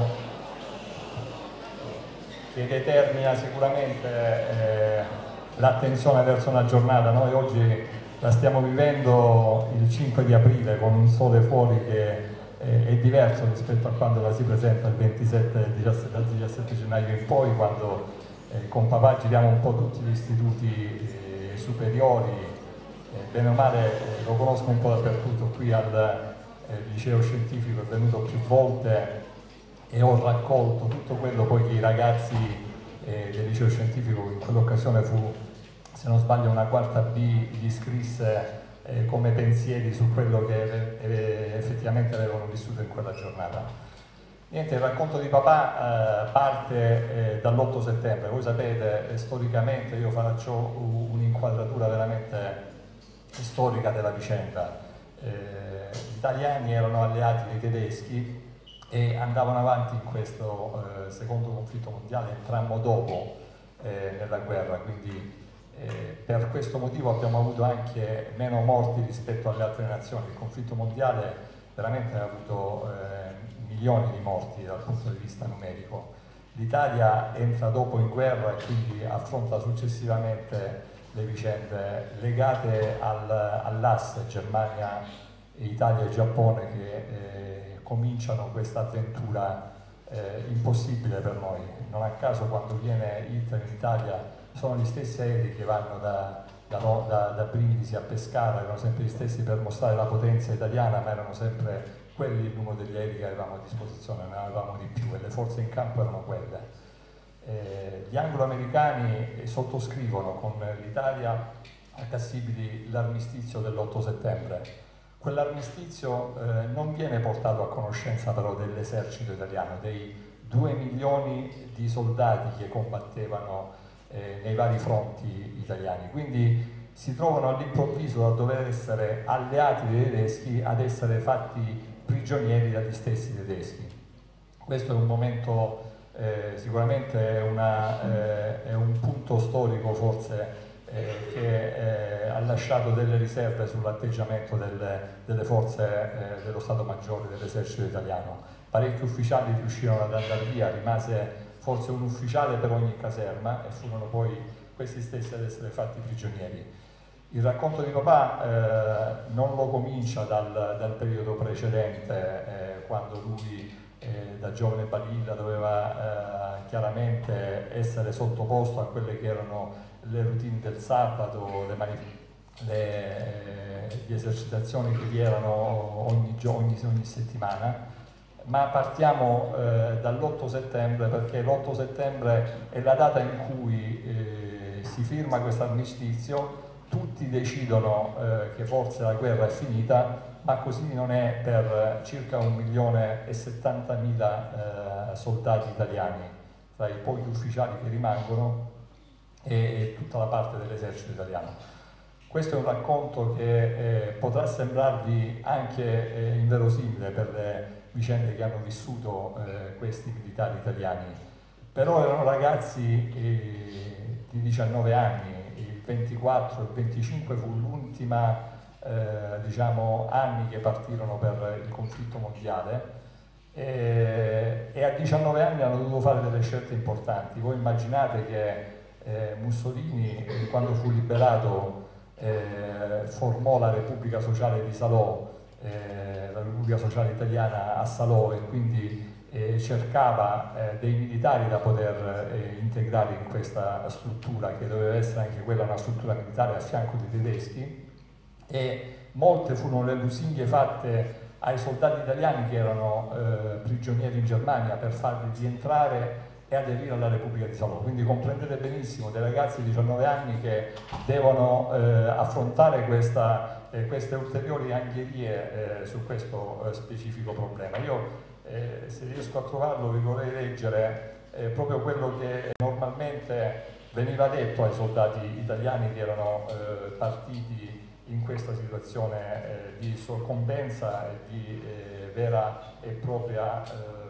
che determina sicuramente l'attenzione verso una giornata. Noi oggi la stiamo vivendo il 5 di aprile con un sole fuori che è diverso rispetto a quando la si presenta il 27, dal 17 gennaio in poi, quando con papà giriamo un po' tutti gli istituti superiori, bene o male lo conosco un po' dappertutto. Qui al liceo scientifico è venuto più volte e ho raccolto tutto quello poi che i ragazzi del liceo scientifico, in quell'occasione fu, se non sbaglio, una quarta B, gli scrisse come pensieri su quello che effettivamente avevano vissuto in quella giornata. Niente, il racconto di papà parte dall'8 settembre. Voi sapete, storicamente, io faccio un'inquadratura veramente storica della vicenda. Gli italiani erano alleati dei tedeschi e andavano avanti in questo secondo conflitto mondiale, entrammo dopo nella guerra, quindi per questo motivo abbiamo avuto anche meno morti rispetto alle altre nazioni. Il conflitto mondiale veramente ha avuto milioni di morti dal punto di vista numerico. L'Italia entra dopo in guerra e quindi affronta successivamente le vicende legate all'asse Germania, Italia e Giappone, che cominciano questa avventura impossibile per noi. Non a caso quando viene Hitler in Italia sono gli stessi aerei che vanno da Brindisi a Pescara, erano sempre gli stessi per mostrare la potenza italiana, ma erano sempre quelli il numero degli aerei che avevamo a disposizione, non avevamo di più, e le forze in campo erano quelle. Gli anglo-americani sottoscrivono con l'Italia a Cassibili l'armistizio dell'8 settembre. Quell'armistizio non viene portato a conoscenza però dell'esercito italiano, dei 2 milioni di soldati che combattevano nei vari fronti italiani, quindi si trovano all'improvviso a dover essere alleati dei tedeschi, ad essere fatti prigionieri dagli stessi tedeschi. Questo è un momento, sicuramente è un punto storico forse che ha lasciato delle riserve sull'atteggiamento delle forze dello Stato Maggiore dell'esercito italiano. Parecchi ufficiali riuscirono ad andare via, rimase forse un ufficiale per ogni caserma, e furono poi questi stessi ad essere fatti prigionieri. Il racconto di papà non lo comincia dal periodo precedente, quando lui da giovane balilla doveva chiaramente essere sottoposto a quelle che erano le routine del sabato, le esercitazioni che vi erano ogni settimana, ma partiamo dall'8 settembre, perché l'8 settembre è la data in cui si firma questo armistizio. Tutti decidono che forse la guerra è finita, ma così non è per circa 1.070.000 soldati italiani, tra i pochi ufficiali che rimangono e tutta la parte dell'esercito italiano. Questo è un racconto che potrà sembrarvi anche inverosimile per le vicende che hanno vissuto questi militari italiani, però erano ragazzi di 19 anni, il 24, il 25 fu l'ultima diciamo, anni che partirono per il conflitto mondiale, e a 19 anni hanno dovuto fare delle scelte importanti. Voi immaginate che Mussolini, quando fu liberato, formò la Repubblica Sociale di Salò, la Repubblica Sociale Italiana a Salò, e quindi cercava dei militari da poter integrare in questa struttura, che doveva essere anche quella una struttura militare a fianco dei tedeschi, e molte furono le lusinghe fatte ai soldati italiani che erano prigionieri in Germania per farli rientrare e aderire alla Repubblica di Salò. Quindi comprendete benissimo dei ragazzi di 19 anni che devono affrontare queste ulteriori angherie su questo specifico problema. Io, se riesco a trovarlo, vi vorrei leggere proprio quello che normalmente veniva detto ai soldati italiani che erano partiti in questa situazione di soccombenza e di vera e propria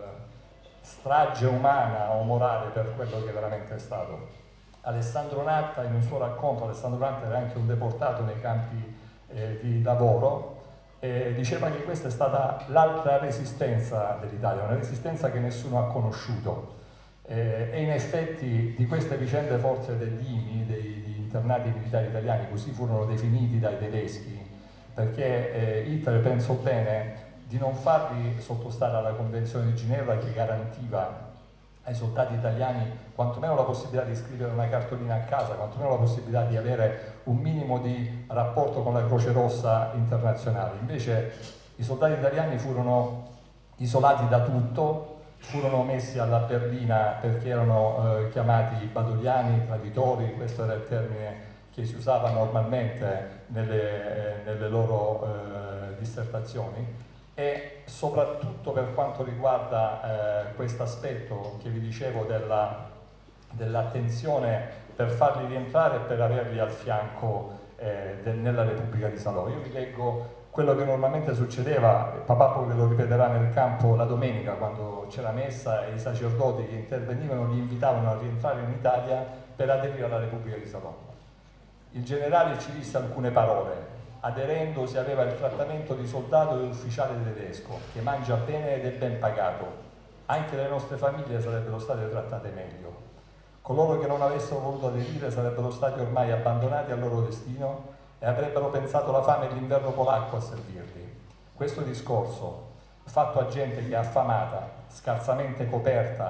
strage umana o morale per quello che veramente è stato. Alessandro Natta, in un suo racconto, Alessandro Natta era anche un deportato nei campi di lavoro, diceva che questa è stata l'altra resistenza dell'Italia, una resistenza che nessuno ha conosciuto, e in effetti di queste vicende forse degli IMI, degli internati militari italiani, così furono definiti dai tedeschi, perché Hitler pensò bene di non farli sottostare alla Convenzione di Ginevra, che garantiva ai soldati italiani quantomeno la possibilità di scrivere una cartolina a casa, quantomeno la possibilità di avere un minimo di rapporto con la Croce Rossa internazionale. Invece i soldati italiani furono isolati da tutto, furono messi alla berlina perché erano chiamati badoliani, traditori, questo era il termine che si usava normalmente nelle loro dissertazioni. E soprattutto per quanto riguarda questo aspetto che vi dicevo dell'attenzione per farli rientrare e per averli al fianco nella Repubblica di Salò. Io vi leggo quello che normalmente succedeva, papà poi ve lo ripeterà nel campo la domenica quando c'era messa, e i sacerdoti che intervenivano li invitavano a rientrare in Italia per aderire alla Repubblica di Salò. Il generale ci disse alcune parole. Aderendo si aveva il trattamento di soldato e ufficiale tedesco, che mangia bene ed è ben pagato. Anche le nostre famiglie sarebbero state trattate meglio. Coloro che non avessero voluto aderire sarebbero stati ormai abbandonati al loro destino e avrebbero pensato la fame e l'inverno polacco a servirli. Questo discorso, fatto a gente che è affamata, scarsamente coperta,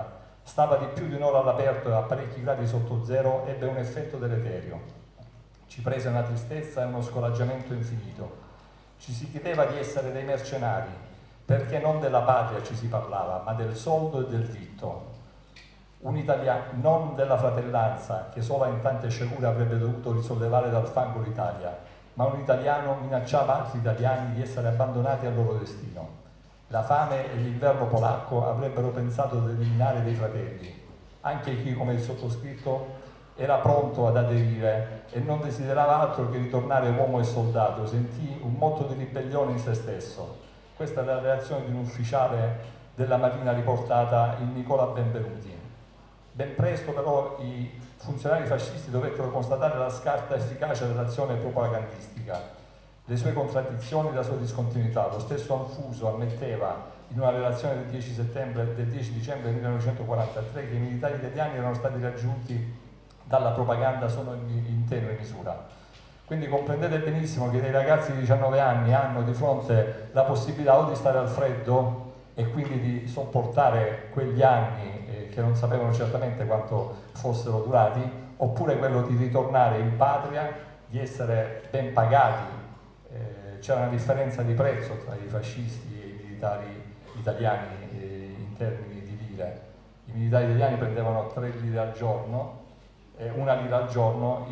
Stava di più di un'ora all'aperto e a parecchi gradi sotto zero, ebbe un effetto deleterio. Ci prese una tristezza e uno scoraggiamento infinito. Ci si chiedeva di essere dei mercenari, perché non della patria ci si parlava, ma del soldo e del vitto. Un italiano, non della fratellanza, che sola in tante sciagure avrebbe dovuto risollevare dal fango l'Italia, ma un italiano minacciava altri italiani di essere abbandonati al loro destino. La fame e l'inverno polacco avrebbero pensato di eliminare dei fratelli. Anche chi, come il sottoscritto, era pronto ad aderire e non desiderava altro che ritornare uomo e soldato, sentì un moto di ribellione in se stesso. Questa è la reazione di un ufficiale della Marina riportata in Nicola Benvenuti. Ben presto però i funzionari fascisti dovettero constatare la scarsa efficacia dell'azione propagandistica, le sue contraddizioni e la sua discontinuità. Lo stesso Anfuso ammetteva in una relazione del 10 dicembre 1943 che i militari italiani erano stati raggiunti dalla propaganda solo in tenue misura. Quindi comprendete benissimo che dei ragazzi di 19 anni hanno di fronte la possibilità o di stare al freddo e quindi di sopportare quegli anni che non sapevano certamente quanto fossero durati, oppure quello di ritornare in patria, di essere ben pagati. C'era una differenza di prezzo tra i fascisti e i militari italiani in termini di lire. I militari italiani prendevano 3 lire al giorno, 1 lira al giorno,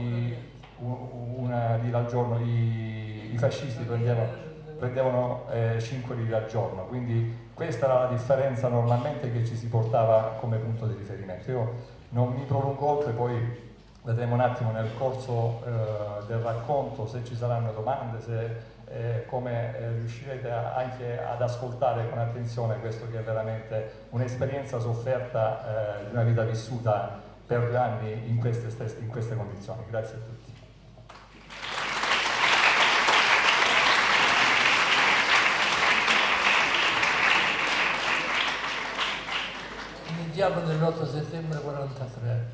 i fascisti prendevano 5 lire al giorno, quindi questa era la differenza normalmente che ci si portava come punto di riferimento. Io non mi prolungo oltre, poi vedremo un attimo nel corso del racconto se ci saranno domande, come riuscirete anche ad ascoltare con attenzione questo che è veramente un'esperienza sofferta di una vita vissuta per 2 anni in queste condizioni. Grazie a tutti. Iniziamo nell'8 settembre 1943.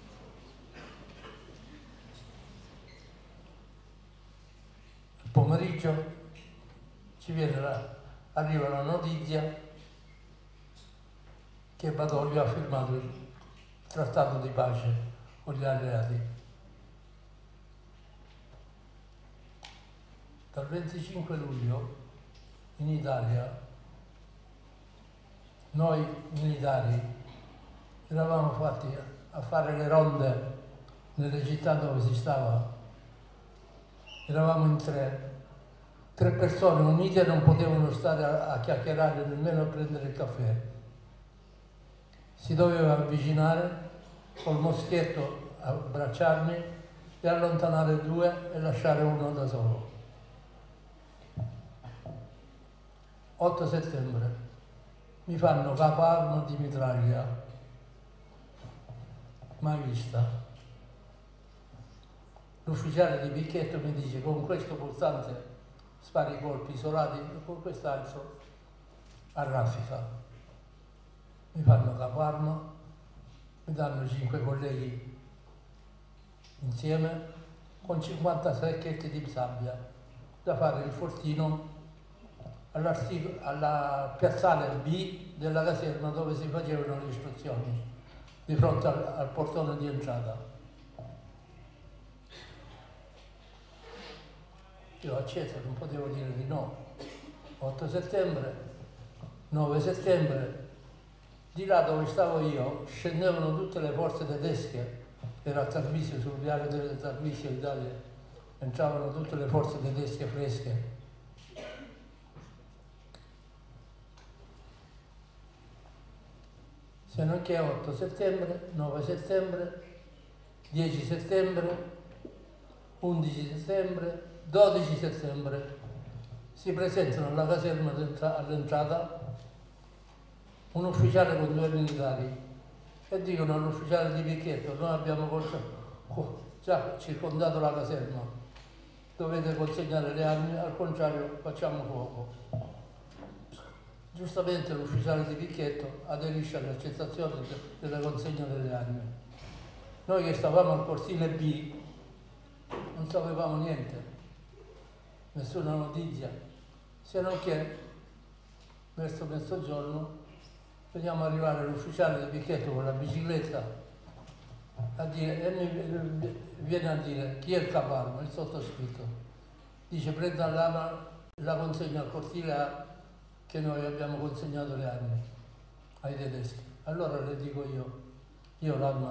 Al pomeriggio arriva la notizia che Badoglio ha firmato il trattato di pace con gli alleati. Dal 25 luglio in Italia noi militari eravamo fatti a fare le ronde nelle città dove si stava. Eravamo in 3 persone unite, non potevano stare a chiacchierare, nemmeno a prendere il caffè. Si doveva avvicinare col moschietto, abbracciarmi e allontanare 2 e lasciare uno da solo. 8 settembre. Mi fanno caparma di mitraglia, mai vista. L'ufficiale di picchetto mi dice: con questo pulsante spari i colpi isolati, e con quest'altro a raffica. Mi fanno caparma, mi danno 5 colleghi insieme con 50 sacchetti di sabbia da fare il fortino alla piazzale B della caserma dove si facevano le istruzioni, di fronte al portone di entrata. Io acceso, non potevo dire di no. 8 settembre, 9 settembre, di là dove stavo io scendevano tutte le forze tedesche, era a Tarvisio, sul viale del Tarvisio Italia, entravano tutte le forze tedesche fresche. Se non che 8 settembre, 9 settembre, 10 settembre, 11 settembre, 12 settembre si presentano alla caserma all'entrata un ufficiale con 2 militari e dicono all'ufficiale di picchetto: noi abbiamo già circondato la caserma, dovete consegnare le armi, al contrario facciamo fuoco. Giustamente l'ufficiale di picchetto aderisce all'accettazione della consegna delle armi. Noi che stavamo al cortile B non sapevamo niente, nessuna notizia, se non che verso mezzogiorno vediamo arrivare l'ufficiale di picchetto con la bicicletta a dire, e viene a dire chi è il caparmo, il sottoscritto. Dice prenda la consegna al cortile A che noi abbiamo consegnato le armi ai tedeschi. Allora le dico io l'arma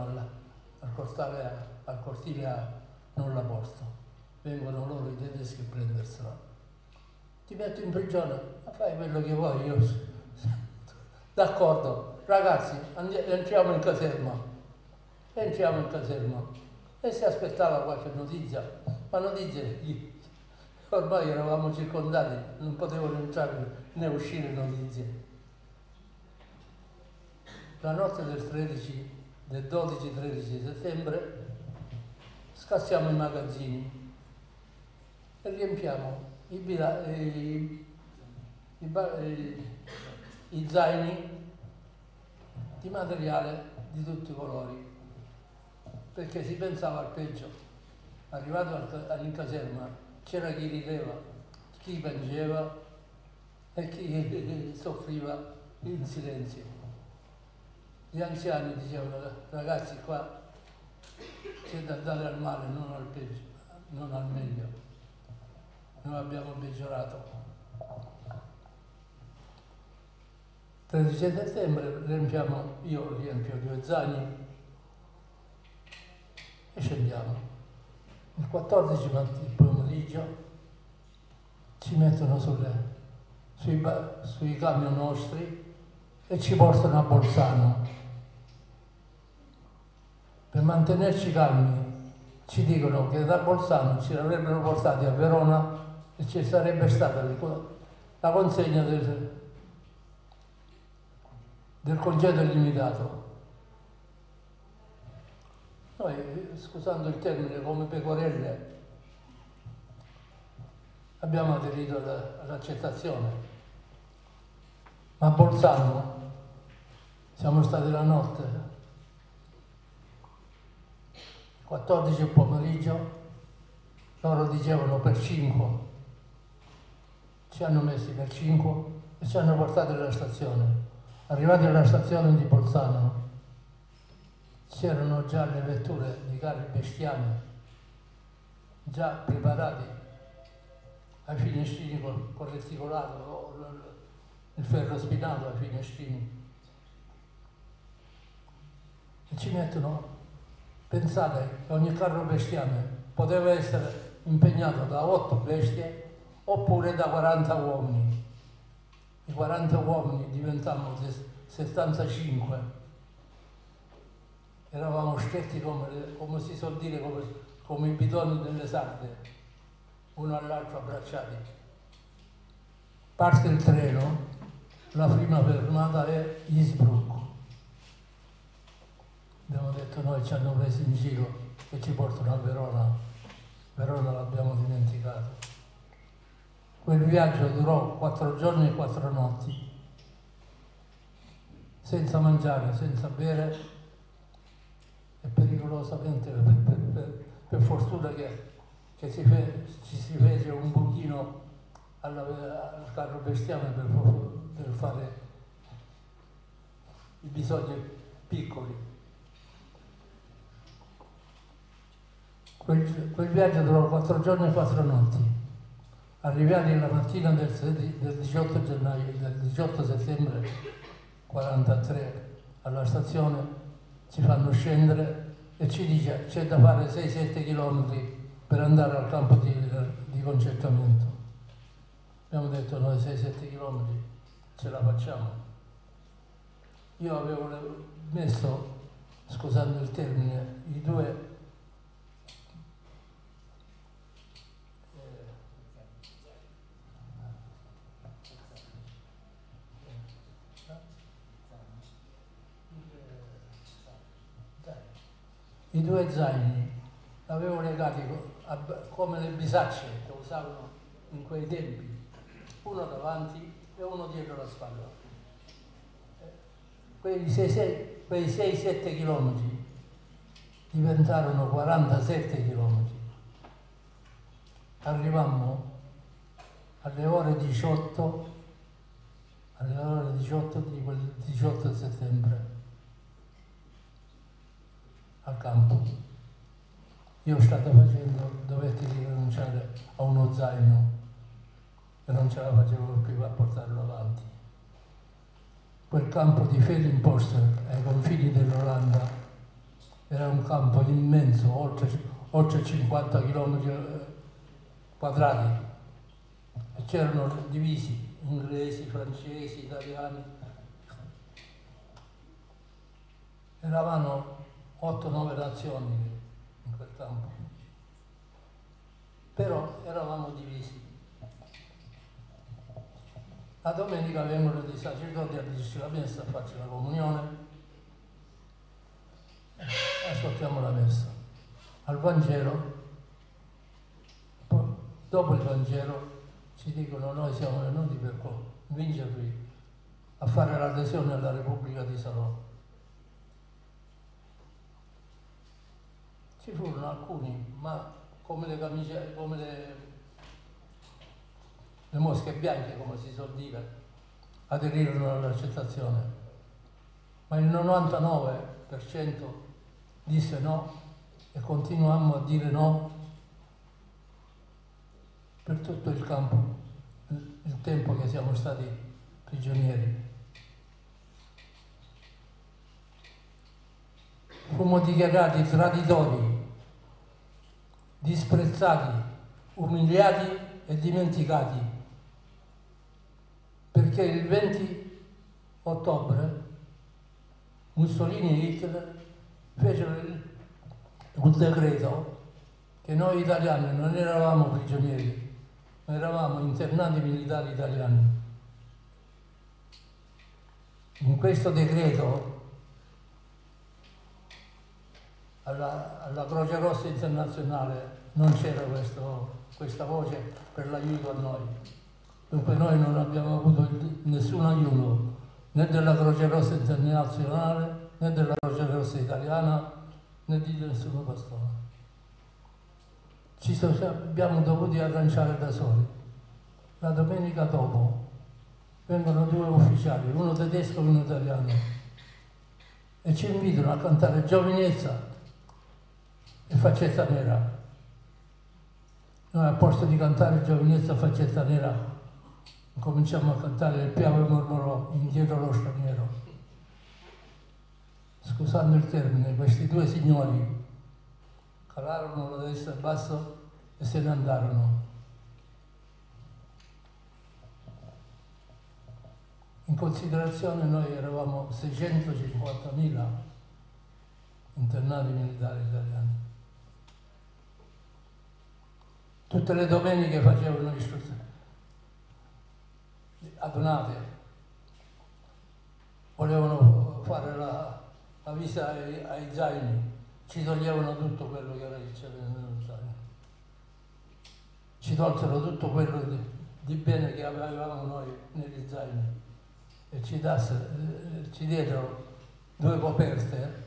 al cortile A non la porto, vengono loro i tedeschi a prendersela. Ti metto in prigione, ma fai quello che vuoi, io. D'accordo, ragazzi, entriamo in caserma. Entriamo in caserma. E si aspettava qualche notizia, ma notizie, ormai eravamo circondati, non potevano entrare né uscire notizie. La notte del 12-13 settembre scassiamo i magazzini e riempiamo i zaini di materiale di tutti i colori, perché si pensava al peggio. Arrivato in caserma c'era chi rideva, chi piangeva e chi soffriva in silenzio. Gli anziani dicevano ragazzi qua c'è da andare al male, non al peggio, non al meglio. Noi abbiamo peggiorato. 13 settembre io riempio 2 zaini e scendiamo. Il 14 pomeriggio ci mettono sui camion nostri e ci portano a Bolzano. Per mantenerci calmi ci dicono che da Bolzano ci avrebbero portati a Verona e ci sarebbe stata la consegna del congedo illimitato. Noi, scusando il termine, come pecorelle abbiamo aderito all'accettazione, ma a Bolzano siamo stati la notte, 14 pomeriggio, loro dicevano per 5, ci hanno messi per 5 e ci hanno portati alla stazione. Arrivati alla stazione di Bolzano c'erano già le vetture di carri bestiami già preparati ai finestrini col reticolato, il ferro spinato ai finestrini, e ci mettono. Pensate che ogni carro bestiame poteva essere impegnato da 8 bestie oppure da 40 uomini. I 40 uomini diventammo 75. Eravamo stretti come si suol dire, come i bidoni delle sarde, uno all'altro abbracciati. Parte il treno, la prima fermata è Innsbruck. Abbiamo detto noi ci hanno preso in giro e ci portano a Verona. Verona l'abbiamo dimenticato. Quel viaggio durò 4 giorni e 4 notti, senza mangiare, senza bere, e pericolosamente, per fortuna che ci si fece un buchino al carro bestiame per fare i bisogni piccoli. Quel viaggio durò 4 giorni e 4 notti. Arrivati la mattina del 18 settembre 43 alla stazione, ci fanno scendere e ci dice c'è da fare 6-7 chilometri per andare al campo di concentramento. Abbiamo detto noi 6-7 chilometri ce la facciamo. Io avevo messo, scusando il termine, i due zaini, l'avevo legati come le bisacce che usavano in quei tempi, uno davanti e uno dietro la spalla. Quei 6-7 chilometri diventarono 47 chilometri. Arrivammo alle ore 18 alle ore 18 di quel 18 settembre al campo. Io strada facendo dovetti rinunciare a uno zaino e non ce la facevo più a portarlo avanti. Quel campo di Villingen ai confini dell'Olanda era un campo immenso, oltre 50 km quadrati, e c'erano divisi inglesi, francesi, italiani. Eravamo 8-9 nazioni in quel campo, però eravamo divisi. La domenica vengono dei sacerdoti a dirci la messa, a farci la comunione, ascoltiamo la messa. Al Vangelo, poi, dopo il Vangelo, ci dicono noi siamo venuti per convincervi a fare l'adesione alla Repubblica di Salò. Ci furono alcuni, ma come le camicie, come le mosche bianche, come si suol dire, aderirono all'accettazione. Ma il 99% disse no e continuammo a dire no per tutto il campo, il tempo che siamo stati prigionieri. Fummo dichiarati traditori, disprezzati, umiliati e dimenticati, perché il 20 ottobre Mussolini e Hitler fecero un decreto che noi italiani non eravamo prigionieri, ma eravamo internati militari italiani. In questo decreto alla Croce Rossa Internazionale non c'era questa voce per l'aiuto a noi. Dunque noi non abbiamo avuto nessun aiuto né della Croce Rossa Internazionale, né della Croce Rossa Italiana, né di nessuno pastore. Abbiamo dovuto arrangiare da soli. La domenica dopo vengono due ufficiali, uno tedesco e uno italiano, e ci invitano a cantare Giovinezza e Faccetta Nera. Noi al posto di cantare Giovinezza e Faccetta Nera cominciamo a cantare Il Piave mormorò, indietro lo straniero. Scusando il termine, questi due signori calarono da destra e basso e se ne andarono. In considerazione noi eravamo 650.000 internati militari italiani. Tutte le domeniche facevano adunate, volevano fare la visita ai zaini, ci toglievano tutto quello che era il nello zaino. Ci tolsero tutto quello di bene che avevamo noi negli zaini e ci diedero due coperte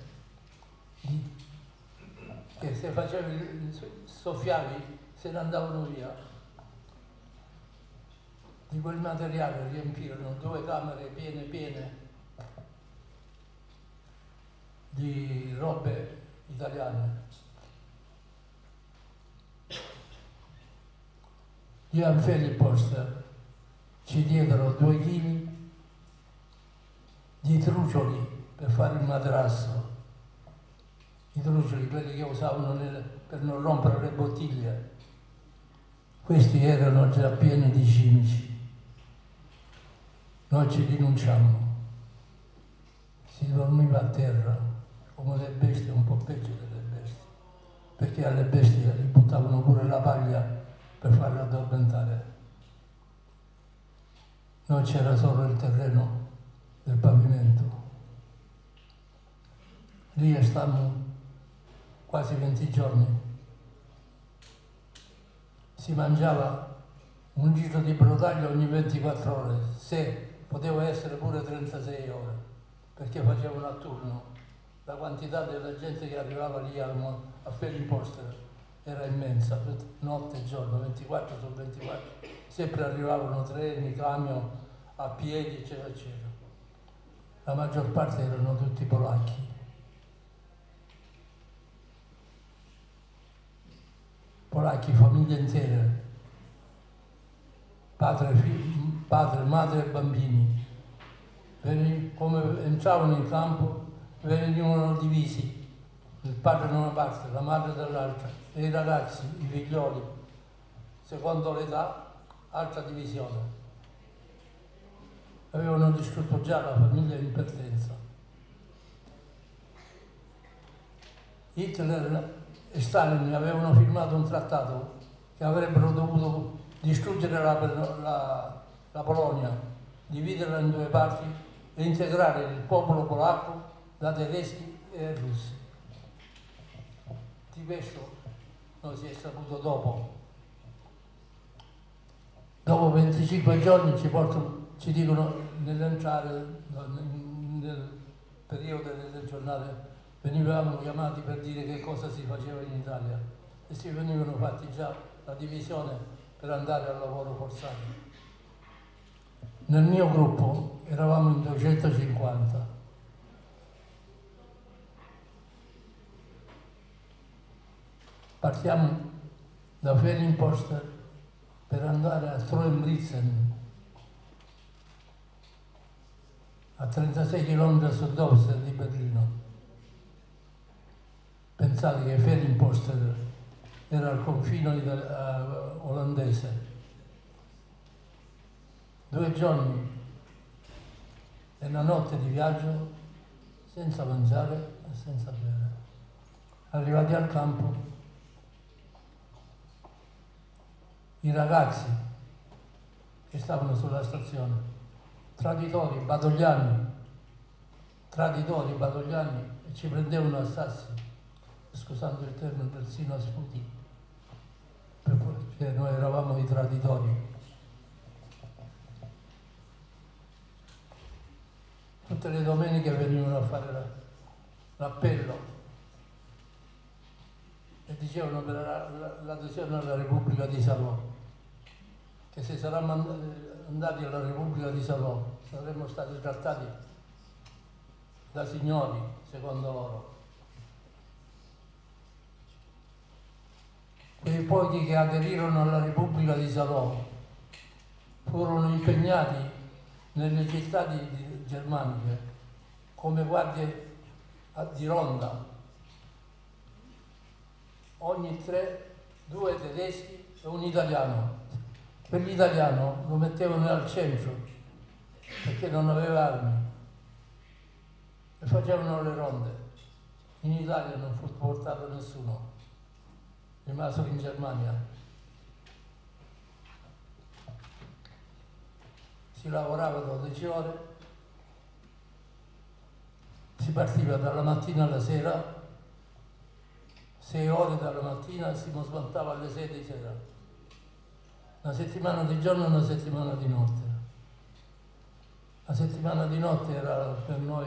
che se facevi soffiavi se ne andavano via. Di quel materiale riempirono 2 camere piene di robe italiane. Gli Villingen ci diedero 2 chili di trucioli per fare il materasso, i trucioli, quelli che usavano per non rompere le bottiglie. Questi erano già pieni di cimici. Noi ci rinunciammo. Si dormiva a terra come le bestie, un po' peggio delle bestie, perché alle bestie gli buttavano pure la paglia per farle addormentare. Noi c'era solo il terreno del pavimento. Lì stammo quasi 20 giorni. Si mangiava un giro di brodaglio ogni 24 ore, se poteva essere pure 36 ore, perché facevano a turno. La quantità della gente che arrivava lì a Villingen era immensa, notte e giorno, 24 su 24. Sempre arrivavano treni, camion a piedi, eccetera, eccetera. La maggior parte erano tutti polacchi. Polacchi, famiglie intere, padre, madre e bambini. Come entravano in campo venivano divisi, il padre da una parte, la madre dall'altra, e i ragazzi, i figlioli, secondo l'età, altra divisione. Avevano distrutto già la famiglia in partenza. Hitler e Stalin avevano firmato un trattato che avrebbero dovuto distruggere la Polonia, dividerla in due parti e integrare il popolo polacco da tedeschi e russi. Di questo non si è saputo dopo. Dopo 25 giorni ci dicono nell'entrare nel periodo delle giornate, venivamo chiamati per dire che cosa si faceva in Italia e si venivano fatti già la divisione per andare al lavoro forzato. Nel mio gruppo eravamo in 250. Partiamo da Ferienpost per andare a Troenbritzen, a 36 km a sud-ovest di Berlino. Pensate che Ferienpost era al confine olandese. 2 giorni e una notte di viaggio senza mangiare e senza bere. Arrivati al campo, i ragazzi che stavano sulla stazione, traditori, badogliani, e ci prendevano a sassi, scusando il termine, persino a sputi, perché noi eravamo i traditori. Tutte le domeniche venivano a fare l'appello e dicevano per l'adesione alla Repubblica di Salò, che se saremmo andati alla Repubblica di Salò saremmo stati trattati da signori, secondo loro. Quei pochi che aderirono alla Repubblica di Salò furono impegnati nelle città germaniche come guardie di ronda, ogni 3, 2 tedeschi e un italiano. Quell'italiano lo mettevano al centro perché non aveva armi e facevano le ronde. In Italia non fu portato nessuno, rimasero in Germania. Si lavorava 12 ore, si partiva dalla mattina alla sera, 6 ore dalla mattina e si smontava alle 6 di sera. Una settimana di giorno e una settimana di notte. La settimana di notte era per noi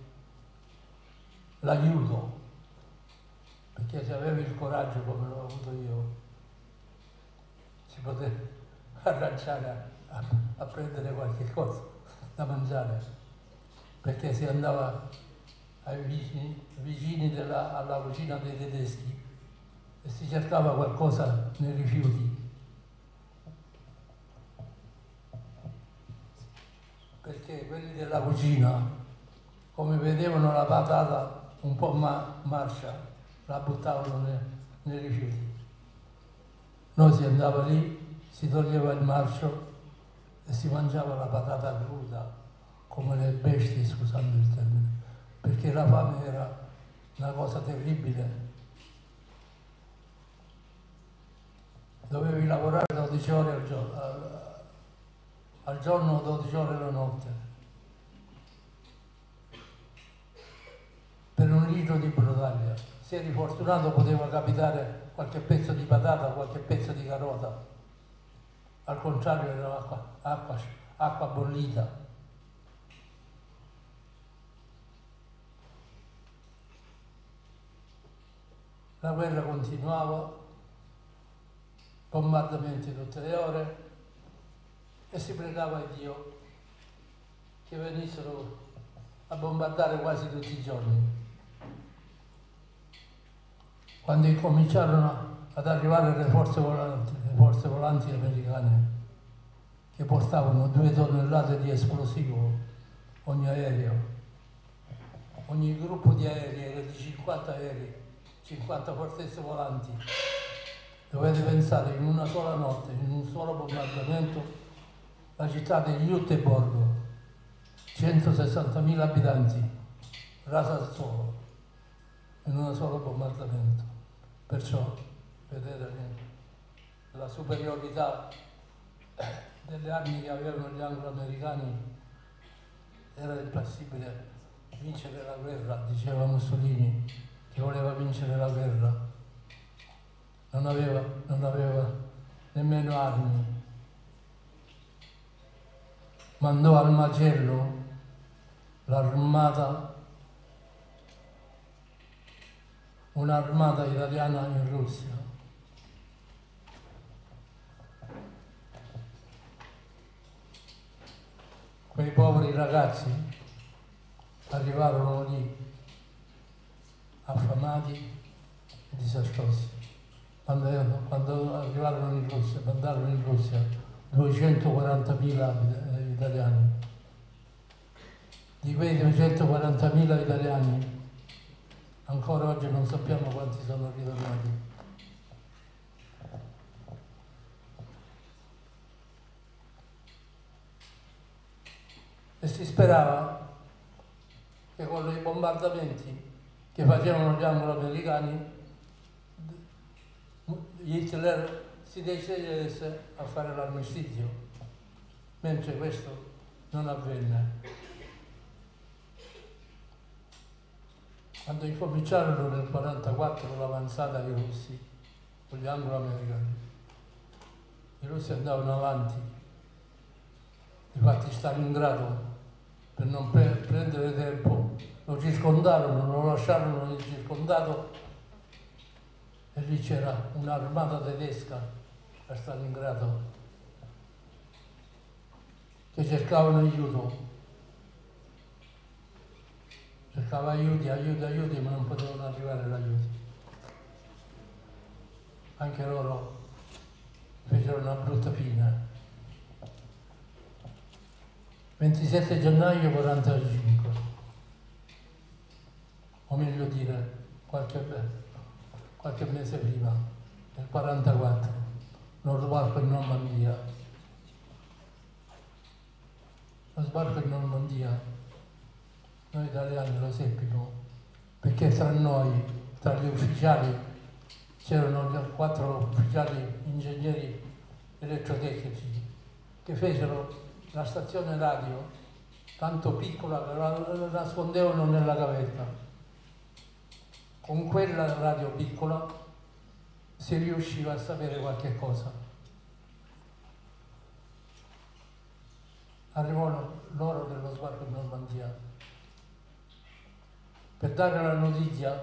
l'aiuto, perché se avevi il coraggio come l'ho avuto io, si poteva arrangiare a prendere qualche cosa da mangiare, perché si andava ai vicini alla cucina dei tedeschi e si cercava qualcosa nei rifiuti. Perché quelli della cucina, come vedevano la patata un po' marcia, la buttavano nei rifiuti. Noi si andava lì, si toglieva il marcio e si mangiava la patata cruda, come le bestie, scusando il termine, perché la fame era una cosa terribile. Dovevi lavorare 12 ore al giorno, 12 ore la notte, per un litro di brodaglia. Se eri fortunato poteva capitare qualche pezzo di patata, qualche pezzo di carota. Al contrario era acqua bollita. La guerra continuava, bombardamenti tutte le ore e si pregava Dio che venissero a bombardare quasi tutti i giorni. Quando incominciarono ad arrivare le forze volanti americane, che portavano 2 tonnellate di esplosivo ogni aereo, ogni gruppo di aerei era di 50 aerei, 50 fortezze volanti. Dovete pensare, in una sola notte, in un solo bombardamento, la città di Göteborg, 160.000 abitanti, rasa al suolo, in un solo bombardamento. Perciò, vedete, la superiorità delle armi che avevano gli anglo-americani era impossibile vincere la guerra, diceva Mussolini, che voleva vincere la guerra. Non aveva nemmeno armi. Mandò al macello un'armata italiana in Russia. Quei poveri ragazzi arrivarono lì affamati e disastrosi. Quando arrivarono in Russia, mandarono in Russia 240.000 italiani. Di quei 240.000 italiani ancora oggi non sappiamo quanti sono ritornati. E si sperava che con i bombardamenti che facevano gli anglo-americani Hitler si decidesse a fare l'armistizio, mentre questo non avvenne. Quando incominciarono nel 1944 l'avanzata ai russi, con gli anglo-americani, i russi andavano avanti. Infatti Stalingrado, per non prendere tempo, lo circondarono, lo lasciarono nel circondato e lì c'era un'armata tedesca a Stalingrado che cercavano aiuto. Cercava aiuti, ma non potevano arrivare l'aiuto. Anche loro fecero una brutta fine. 27 gennaio 1945, o meglio dire qualche mese prima, nel 1944, lo sbarco in Normandia. Lo sbarco in Normandia noi italiani lo seppimo, perché tra noi, tra gli ufficiali, c'erano 4 ufficiali ingegneri elettrotecnici che fecero la stazione radio tanto piccola che la nascondevano nella gavetta. Con quella radio piccola si riusciva a sapere qualche cosa. Arrivò l'ora dello sbarco in Normandia. Per dare la notizia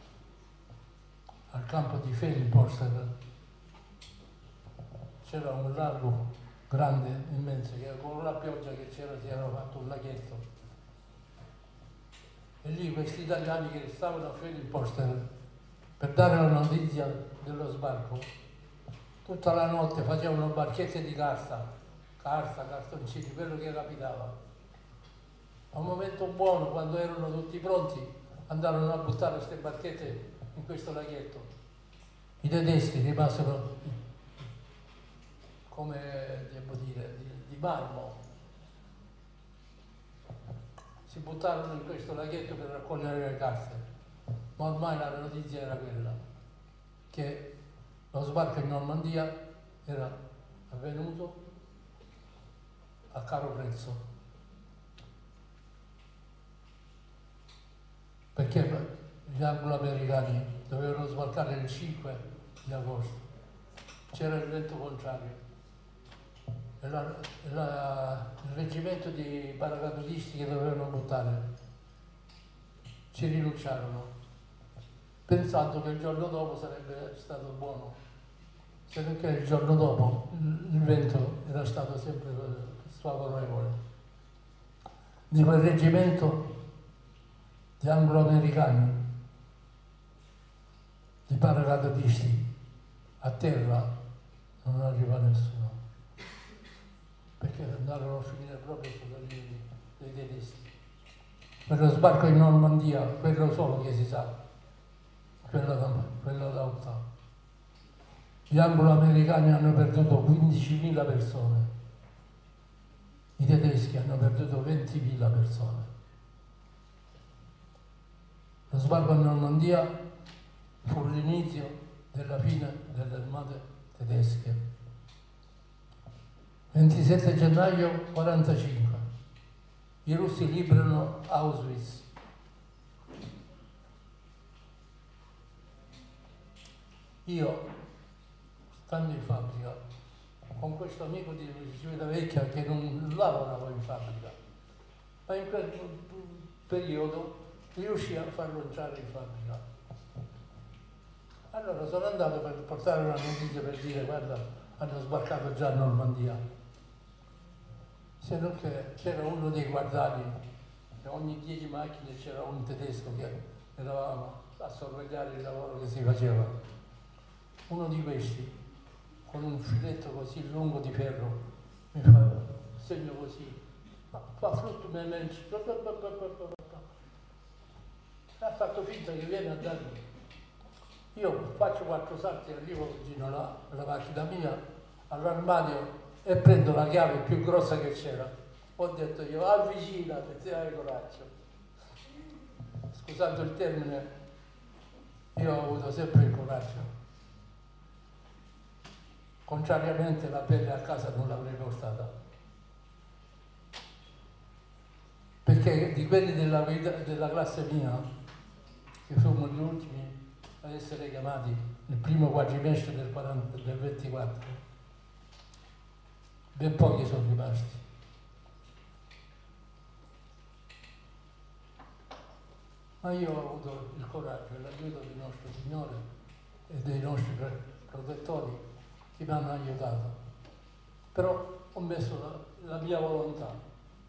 al campo di Felixpolster c'era un lago grande, immenso, che con la pioggia che c'era si era fatto un laghetto. E lì questi italiani che stavano a Felixpolster per dare la notizia dello sbarco, tutta la notte facevano barchette di cartoncini, quello che capitava. A un momento buono, quando erano tutti pronti, andarono a buttare queste barchette in questo laghetto. I tedeschi rimasero, come devo dire, di marmo. Si buttarono in questo laghetto per raccogliere le carte, ma ormai la notizia era quella, che lo sbarco in Normandia era avvenuto a caro prezzo. Perché gli anglo-americani dovevano sbarcare il 5 di agosto, c'era il vento contrario e il reggimento di paracadutisti che dovevano buttare ci rinunciarono, pensando che il giorno dopo sarebbe stato buono, se non che il giorno dopo il vento era stato sempre sfavorevole. di quel reggimento di anglo-americani, di paracadutisti, a terra non arriva nessuno, perché andarono a finire proprio sulla linea dei tedeschi. Quello sbarco in Normandia, quello solo che si sa, quello da gli anglo-americani hanno perduto 15.000 persone, i tedeschi hanno perduto 20.000 persone. Lo sbarco in Normandia fu l'inizio della fine delle armate tedesche. 27 gennaio 1945, i russi liberano Auschwitz. Io, stando in fabbrica, con questo amico di Civitavecchia che non lavorava in fabbrica, ma in quel periodo riuscì a farlo entrare in fabbrica. Allora sono andato per portare una notizia per dire guarda, hanno sbarcato già a Normandia. Se non che c'era uno dei guardiani, e ogni 10 macchine c'era un tedesco che eravamo a sorvegliare il lavoro che si faceva. Uno di questi, con un filetto così lungo di ferro, mi fa un segno così, fa frutto me menci, ha fatto finta che viene a darmi. Io faccio 4 salti, arrivo vicino alla macchina mia, all'armadio e prendo la chiave più grossa che c'era. Ho detto io, avvicinati, se hai coraggio. Scusate il termine, io ho avuto sempre il coraggio. Contrariamente la pelle a casa non l'avrei portata. Perché di quelli della classe mia, che fummo gli ultimi ad essere chiamati il primo quadrimestre del 24, ben pochi sono rimasti. Ma io ho avuto il coraggio e l'aiuto del nostro Signore e dei nostri protettori che mi hanno aiutato. Però ho messo la mia volontà.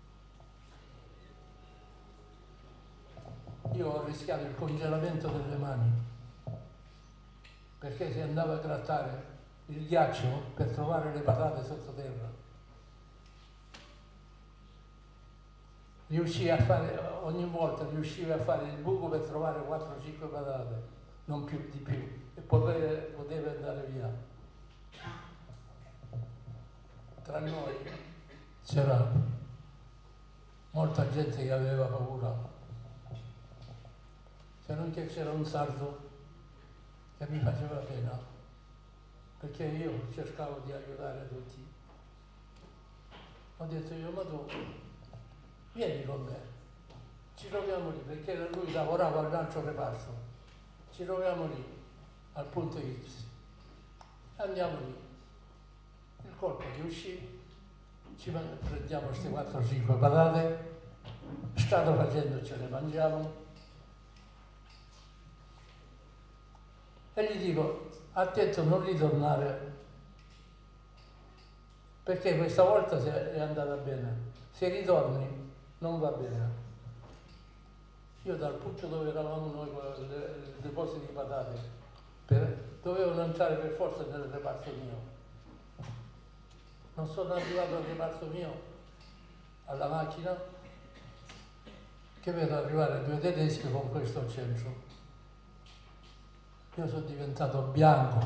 Io ho rischiato il congelamento delle mani, perché si andava a grattare il ghiaccio per trovare le patate sottoterra. Ogni volta riuscivi a fare il buco per trovare 4-5 patate, non più di più, e potevi andare via. Tra noi c'era molta gente che aveva paura, se non che c'era un sardo che mi faceva pena, perché io cercavo di aiutare tutti. Ho detto io, ma tu vieni con me, ci troviamo lì, perché lui lavorava all'altro reparto, ci troviamo lì, al punto X, andiamo lì. Il colpo riuscì, ci prendiamo queste 4-5 patate, strada facendo ce le mangiamo, e gli dico, attento non ritornare, perché questa volta è andata bene, se ritorni non va bene. Io dal punto dove eravamo noi con il deposito di patate, dovevo entrare per forza nel reparto mio. Non sono arrivato al reparto mio, alla macchina, che vedo arrivare 2 tedeschi con questo al centro. Io sono diventato bianco,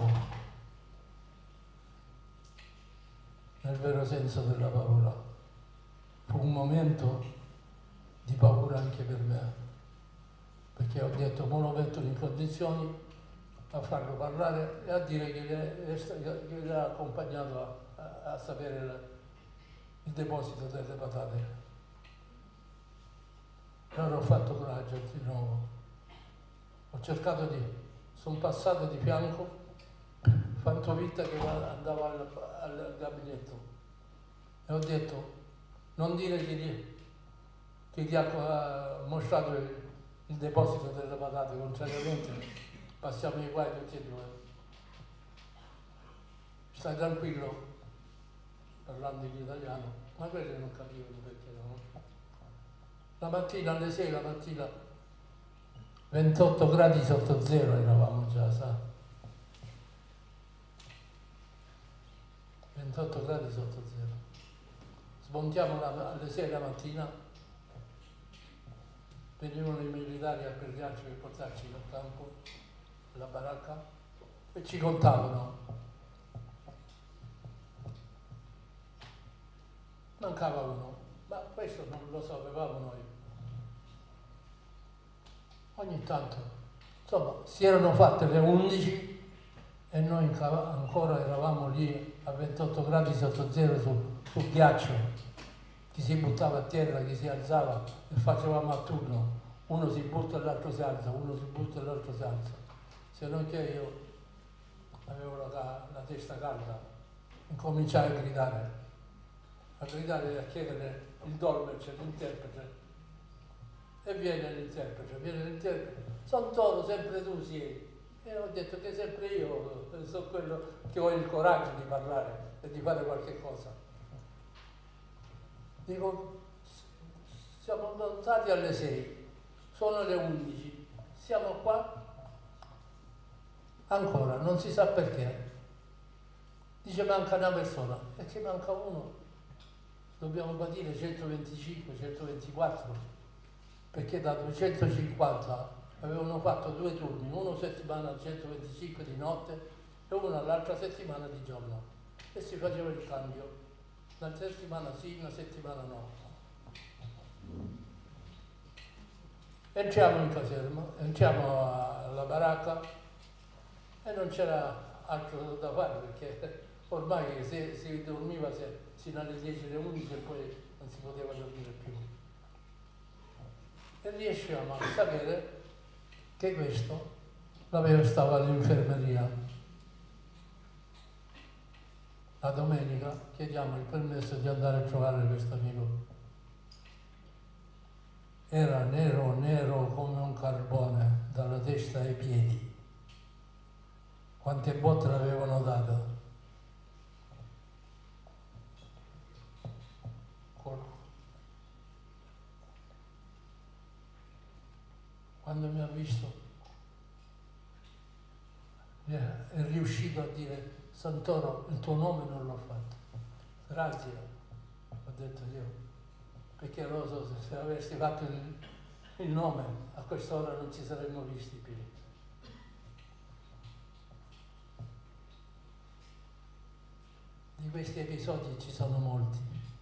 nel vero senso della paura. Fu un momento di paura anche per me, perché ho detto, mo lo mettono in condizioni a farlo parlare e a dire che gli ha accompagnato a sapere il deposito delle patate. Allora ho fatto coraggio di nuovo. Ho cercato sono passato di fianco, fatto finta che andavo al gabinetto e ho detto, non dire che gli ha mostrato il deposito delle patate, contrariamente passiamo i guai tutti e 2. Stai tranquillo, parlando in italiano, ma quelli non capivano perché no. La mattina alle 6 la mattina 28 gradi sotto zero eravamo già, sa? 28 gradi sotto zero. Smontiamo alle 6 la mattina, venivano i militari a prenderci per portarci nel campo, alla baracca, e ci contavano. Mancava uno, ma questo non lo sapevamo noi. Ogni tanto, insomma, si erano fatte le 11 e noi ancora eravamo lì a 28 gradi sotto zero sul ghiaccio. Chi si buttava a terra, chi si alzava e facevamo a turno. Uno si butta e l'altro si alza, uno si butta e l'altro si alza. Se non che io avevo la testa calda, incominciai a gridare e a chiedere il dolmetsch, l'interprete. E viene l'interprete, Santoro, sempre tu sei. E ho detto che sempre io sono quello che ho il coraggio di parlare e di fare qualche cosa. Dico, siamo andati alle 6, sono le 11, siamo qua ancora, non si sa perché. Dice manca una persona, e che manca uno? Dobbiamo patire 125, 124. Perché da 250 avevano fatto 2 turni, uno settimana a 125 di notte e uno l'altra settimana di giorno. E si faceva il cambio, una settimana sì, una settimana no. Entriamo in caserma, entriamo alla baracca e non c'era altro da fare perché ormai si dormiva sino alle 10, alle 11 e poi non si poteva dormire più. E riusciamo a sapere che questo stava all'infermeria. La domenica chiediamo il permesso di andare a trovare questo amico. Era nero come un carbone, dalla testa ai piedi. Quante botte l'avevano dato? Quando mi ha visto è riuscito a dire: Santoro, il tuo nome non l'ho fatto. Grazie, ho detto io, perché lo so, se avessi fatto il nome a quest'ora non ci saremmo visti più. Di questi episodi ci sono molti,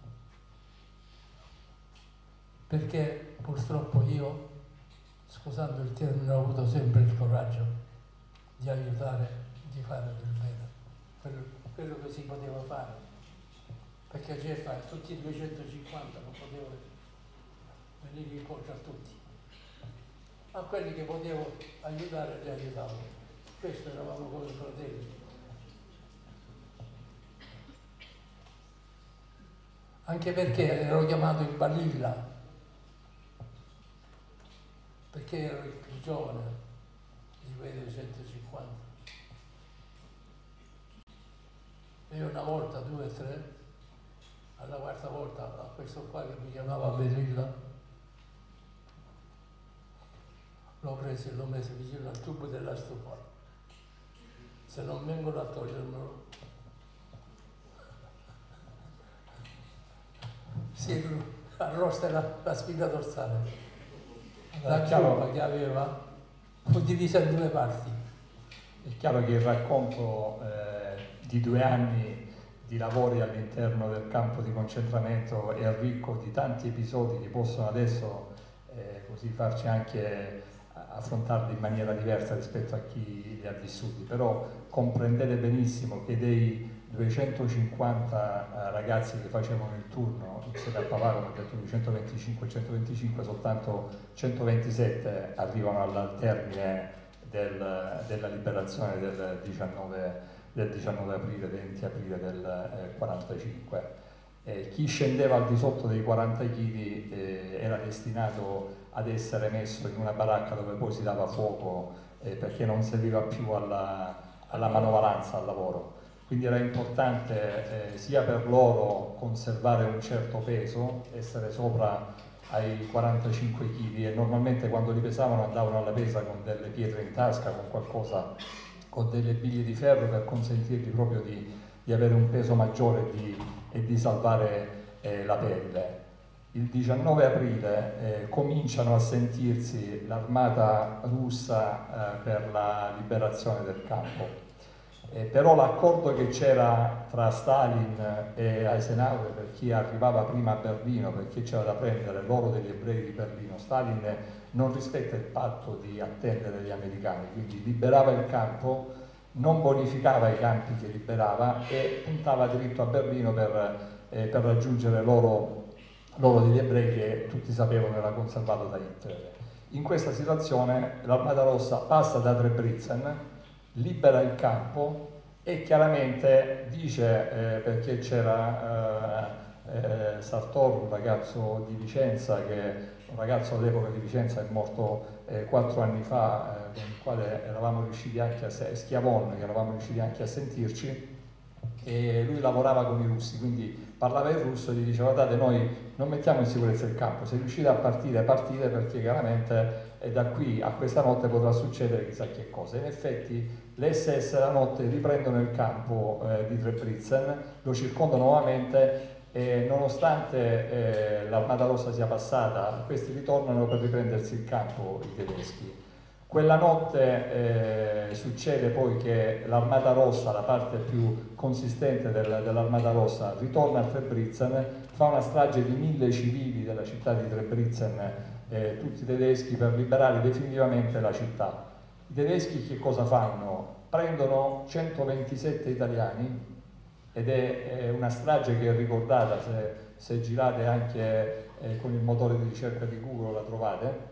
perché purtroppo io, scusando il termine, ho avuto sempre il coraggio di aiutare, di fare del bene, quello che si poteva fare, perché certo tutti i 250 non potevo venire incontro a tutti, ma quelli che potevo aiutare li aiutavo. Questo eravamo come fratelli. Anche perché ero chiamato il Balilla, perché ero il più giovane di quei 250. E una volta, 2, 3, alla quarta volta a questo qua che mi chiamava Balilla, l'ho preso e l'ho messo vicino al tubo della stufa. Se non vengono a togliermelo, si arrosta la spina dorsale. La chioma che aveva fu divisa in 2 parti. È chiaro che il racconto di 2 anni di lavori all'interno del campo di concentramento è ricco di tanti episodi che possono adesso così farci anche affrontarli in maniera diversa rispetto a chi li ha vissuti, però comprendete benissimo che dei 250 ragazzi che facevano il turno insieme a papà, come ho detto, 125, soltanto 127 arrivano al termine della liberazione del 19 aprile, 20 aprile del 45. Chi scendeva al di sotto dei 40 kg era destinato ad essere messo in una baracca dove poi si dava fuoco perché non serviva più alla manovalanza, al lavoro. Quindi era importante sia per loro conservare un certo peso, essere sopra ai 45 kg e normalmente quando li pesavano andavano alla pesa con delle pietre in tasca, con qualcosa, con delle biglie di ferro per consentirgli proprio di avere un peso maggiore e di salvare la pelle. Il 19 aprile cominciano a sentirsi l'armata russa per la liberazione del campo. Però l'accordo che c'era tra Stalin e Eisenhower, per chi arrivava prima a Berlino, perché c'era da prendere l'oro degli ebrei di Berlino, Stalin non rispetta il patto di attendere gli americani, quindi liberava il campo, non bonificava i campi che liberava e puntava diritto a Berlino per raggiungere l'oro degli ebrei che tutti sapevano era conservato da Hitler. In questa situazione l'Armata Rossa passa da Treblinka, libera il campo e chiaramente dice, perché c'era Sartor, un ragazzo di Vicenza, un ragazzo all'epoca di Vicenza è morto 4 anni fa, con il quale eravamo riusciti anche Schiavon, che eravamo riusciti anche a sentirci, e lui lavorava con i russi, quindi parlava in russo e gli diceva: guardate, noi non mettiamo in sicurezza il campo, se riuscite a partire perché chiaramente da qui a questa notte potrà succedere chissà che cosa. In effetti le SS la notte riprendono il campo di Treblinka, lo circondano nuovamente e nonostante l'Armata Rossa sia passata, questi ritornano per riprendersi il campo, i tedeschi. Quella notte succede poi che l'Armata Rossa, la parte più consistente dell'Armata Rossa, ritorna a Treblinka, fa una strage di 1000 civili della città di Treblinka, tutti tedeschi, per liberare definitivamente la città. I tedeschi che cosa fanno? Prendono 127 italiani, ed è una strage che è ricordata, se girate anche con il motore di ricerca di Google la trovate.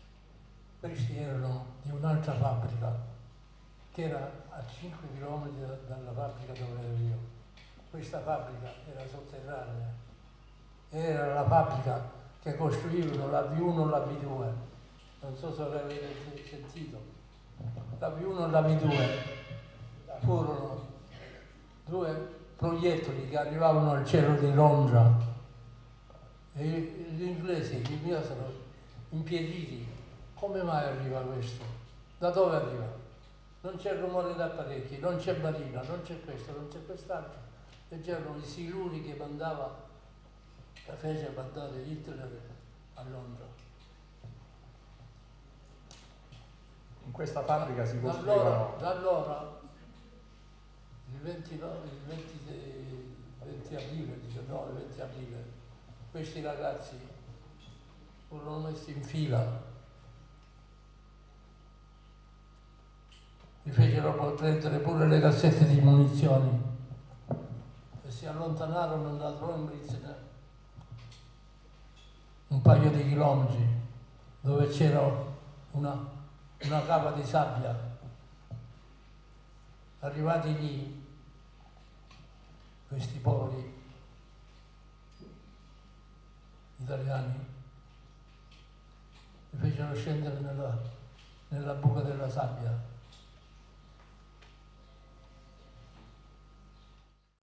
Questi erano di un'altra fabbrica che era a 5 km dalla fabbrica dove ero io. Questa fabbrica era sotterranea, era la fabbrica che costruivano la V1 e la V2. Non so se l'avete sentito. La V1 e la V2 furono 2 proiettili che arrivavano al cielo di Londra e gli inglesi li misero impietiti. Come mai arriva questo? Da dove arriva? Non c'è rumore d'apparecchi, non c'è marina, non c'è questo, non c'è quest'altro. E c'erano i siluri che fece mandare Hitler a Londra. In questa fabbrica si costruivano... Da allora, il 20 aprile, questi ragazzi furono messi in fila. Mi fecero prendere pure le cassette di munizioni e si allontanarono da Treblinka un paio di chilometri dove c'era una cava di sabbia. Arrivati lì, questi poveri italiani mi fecero scendere nella buca della sabbia.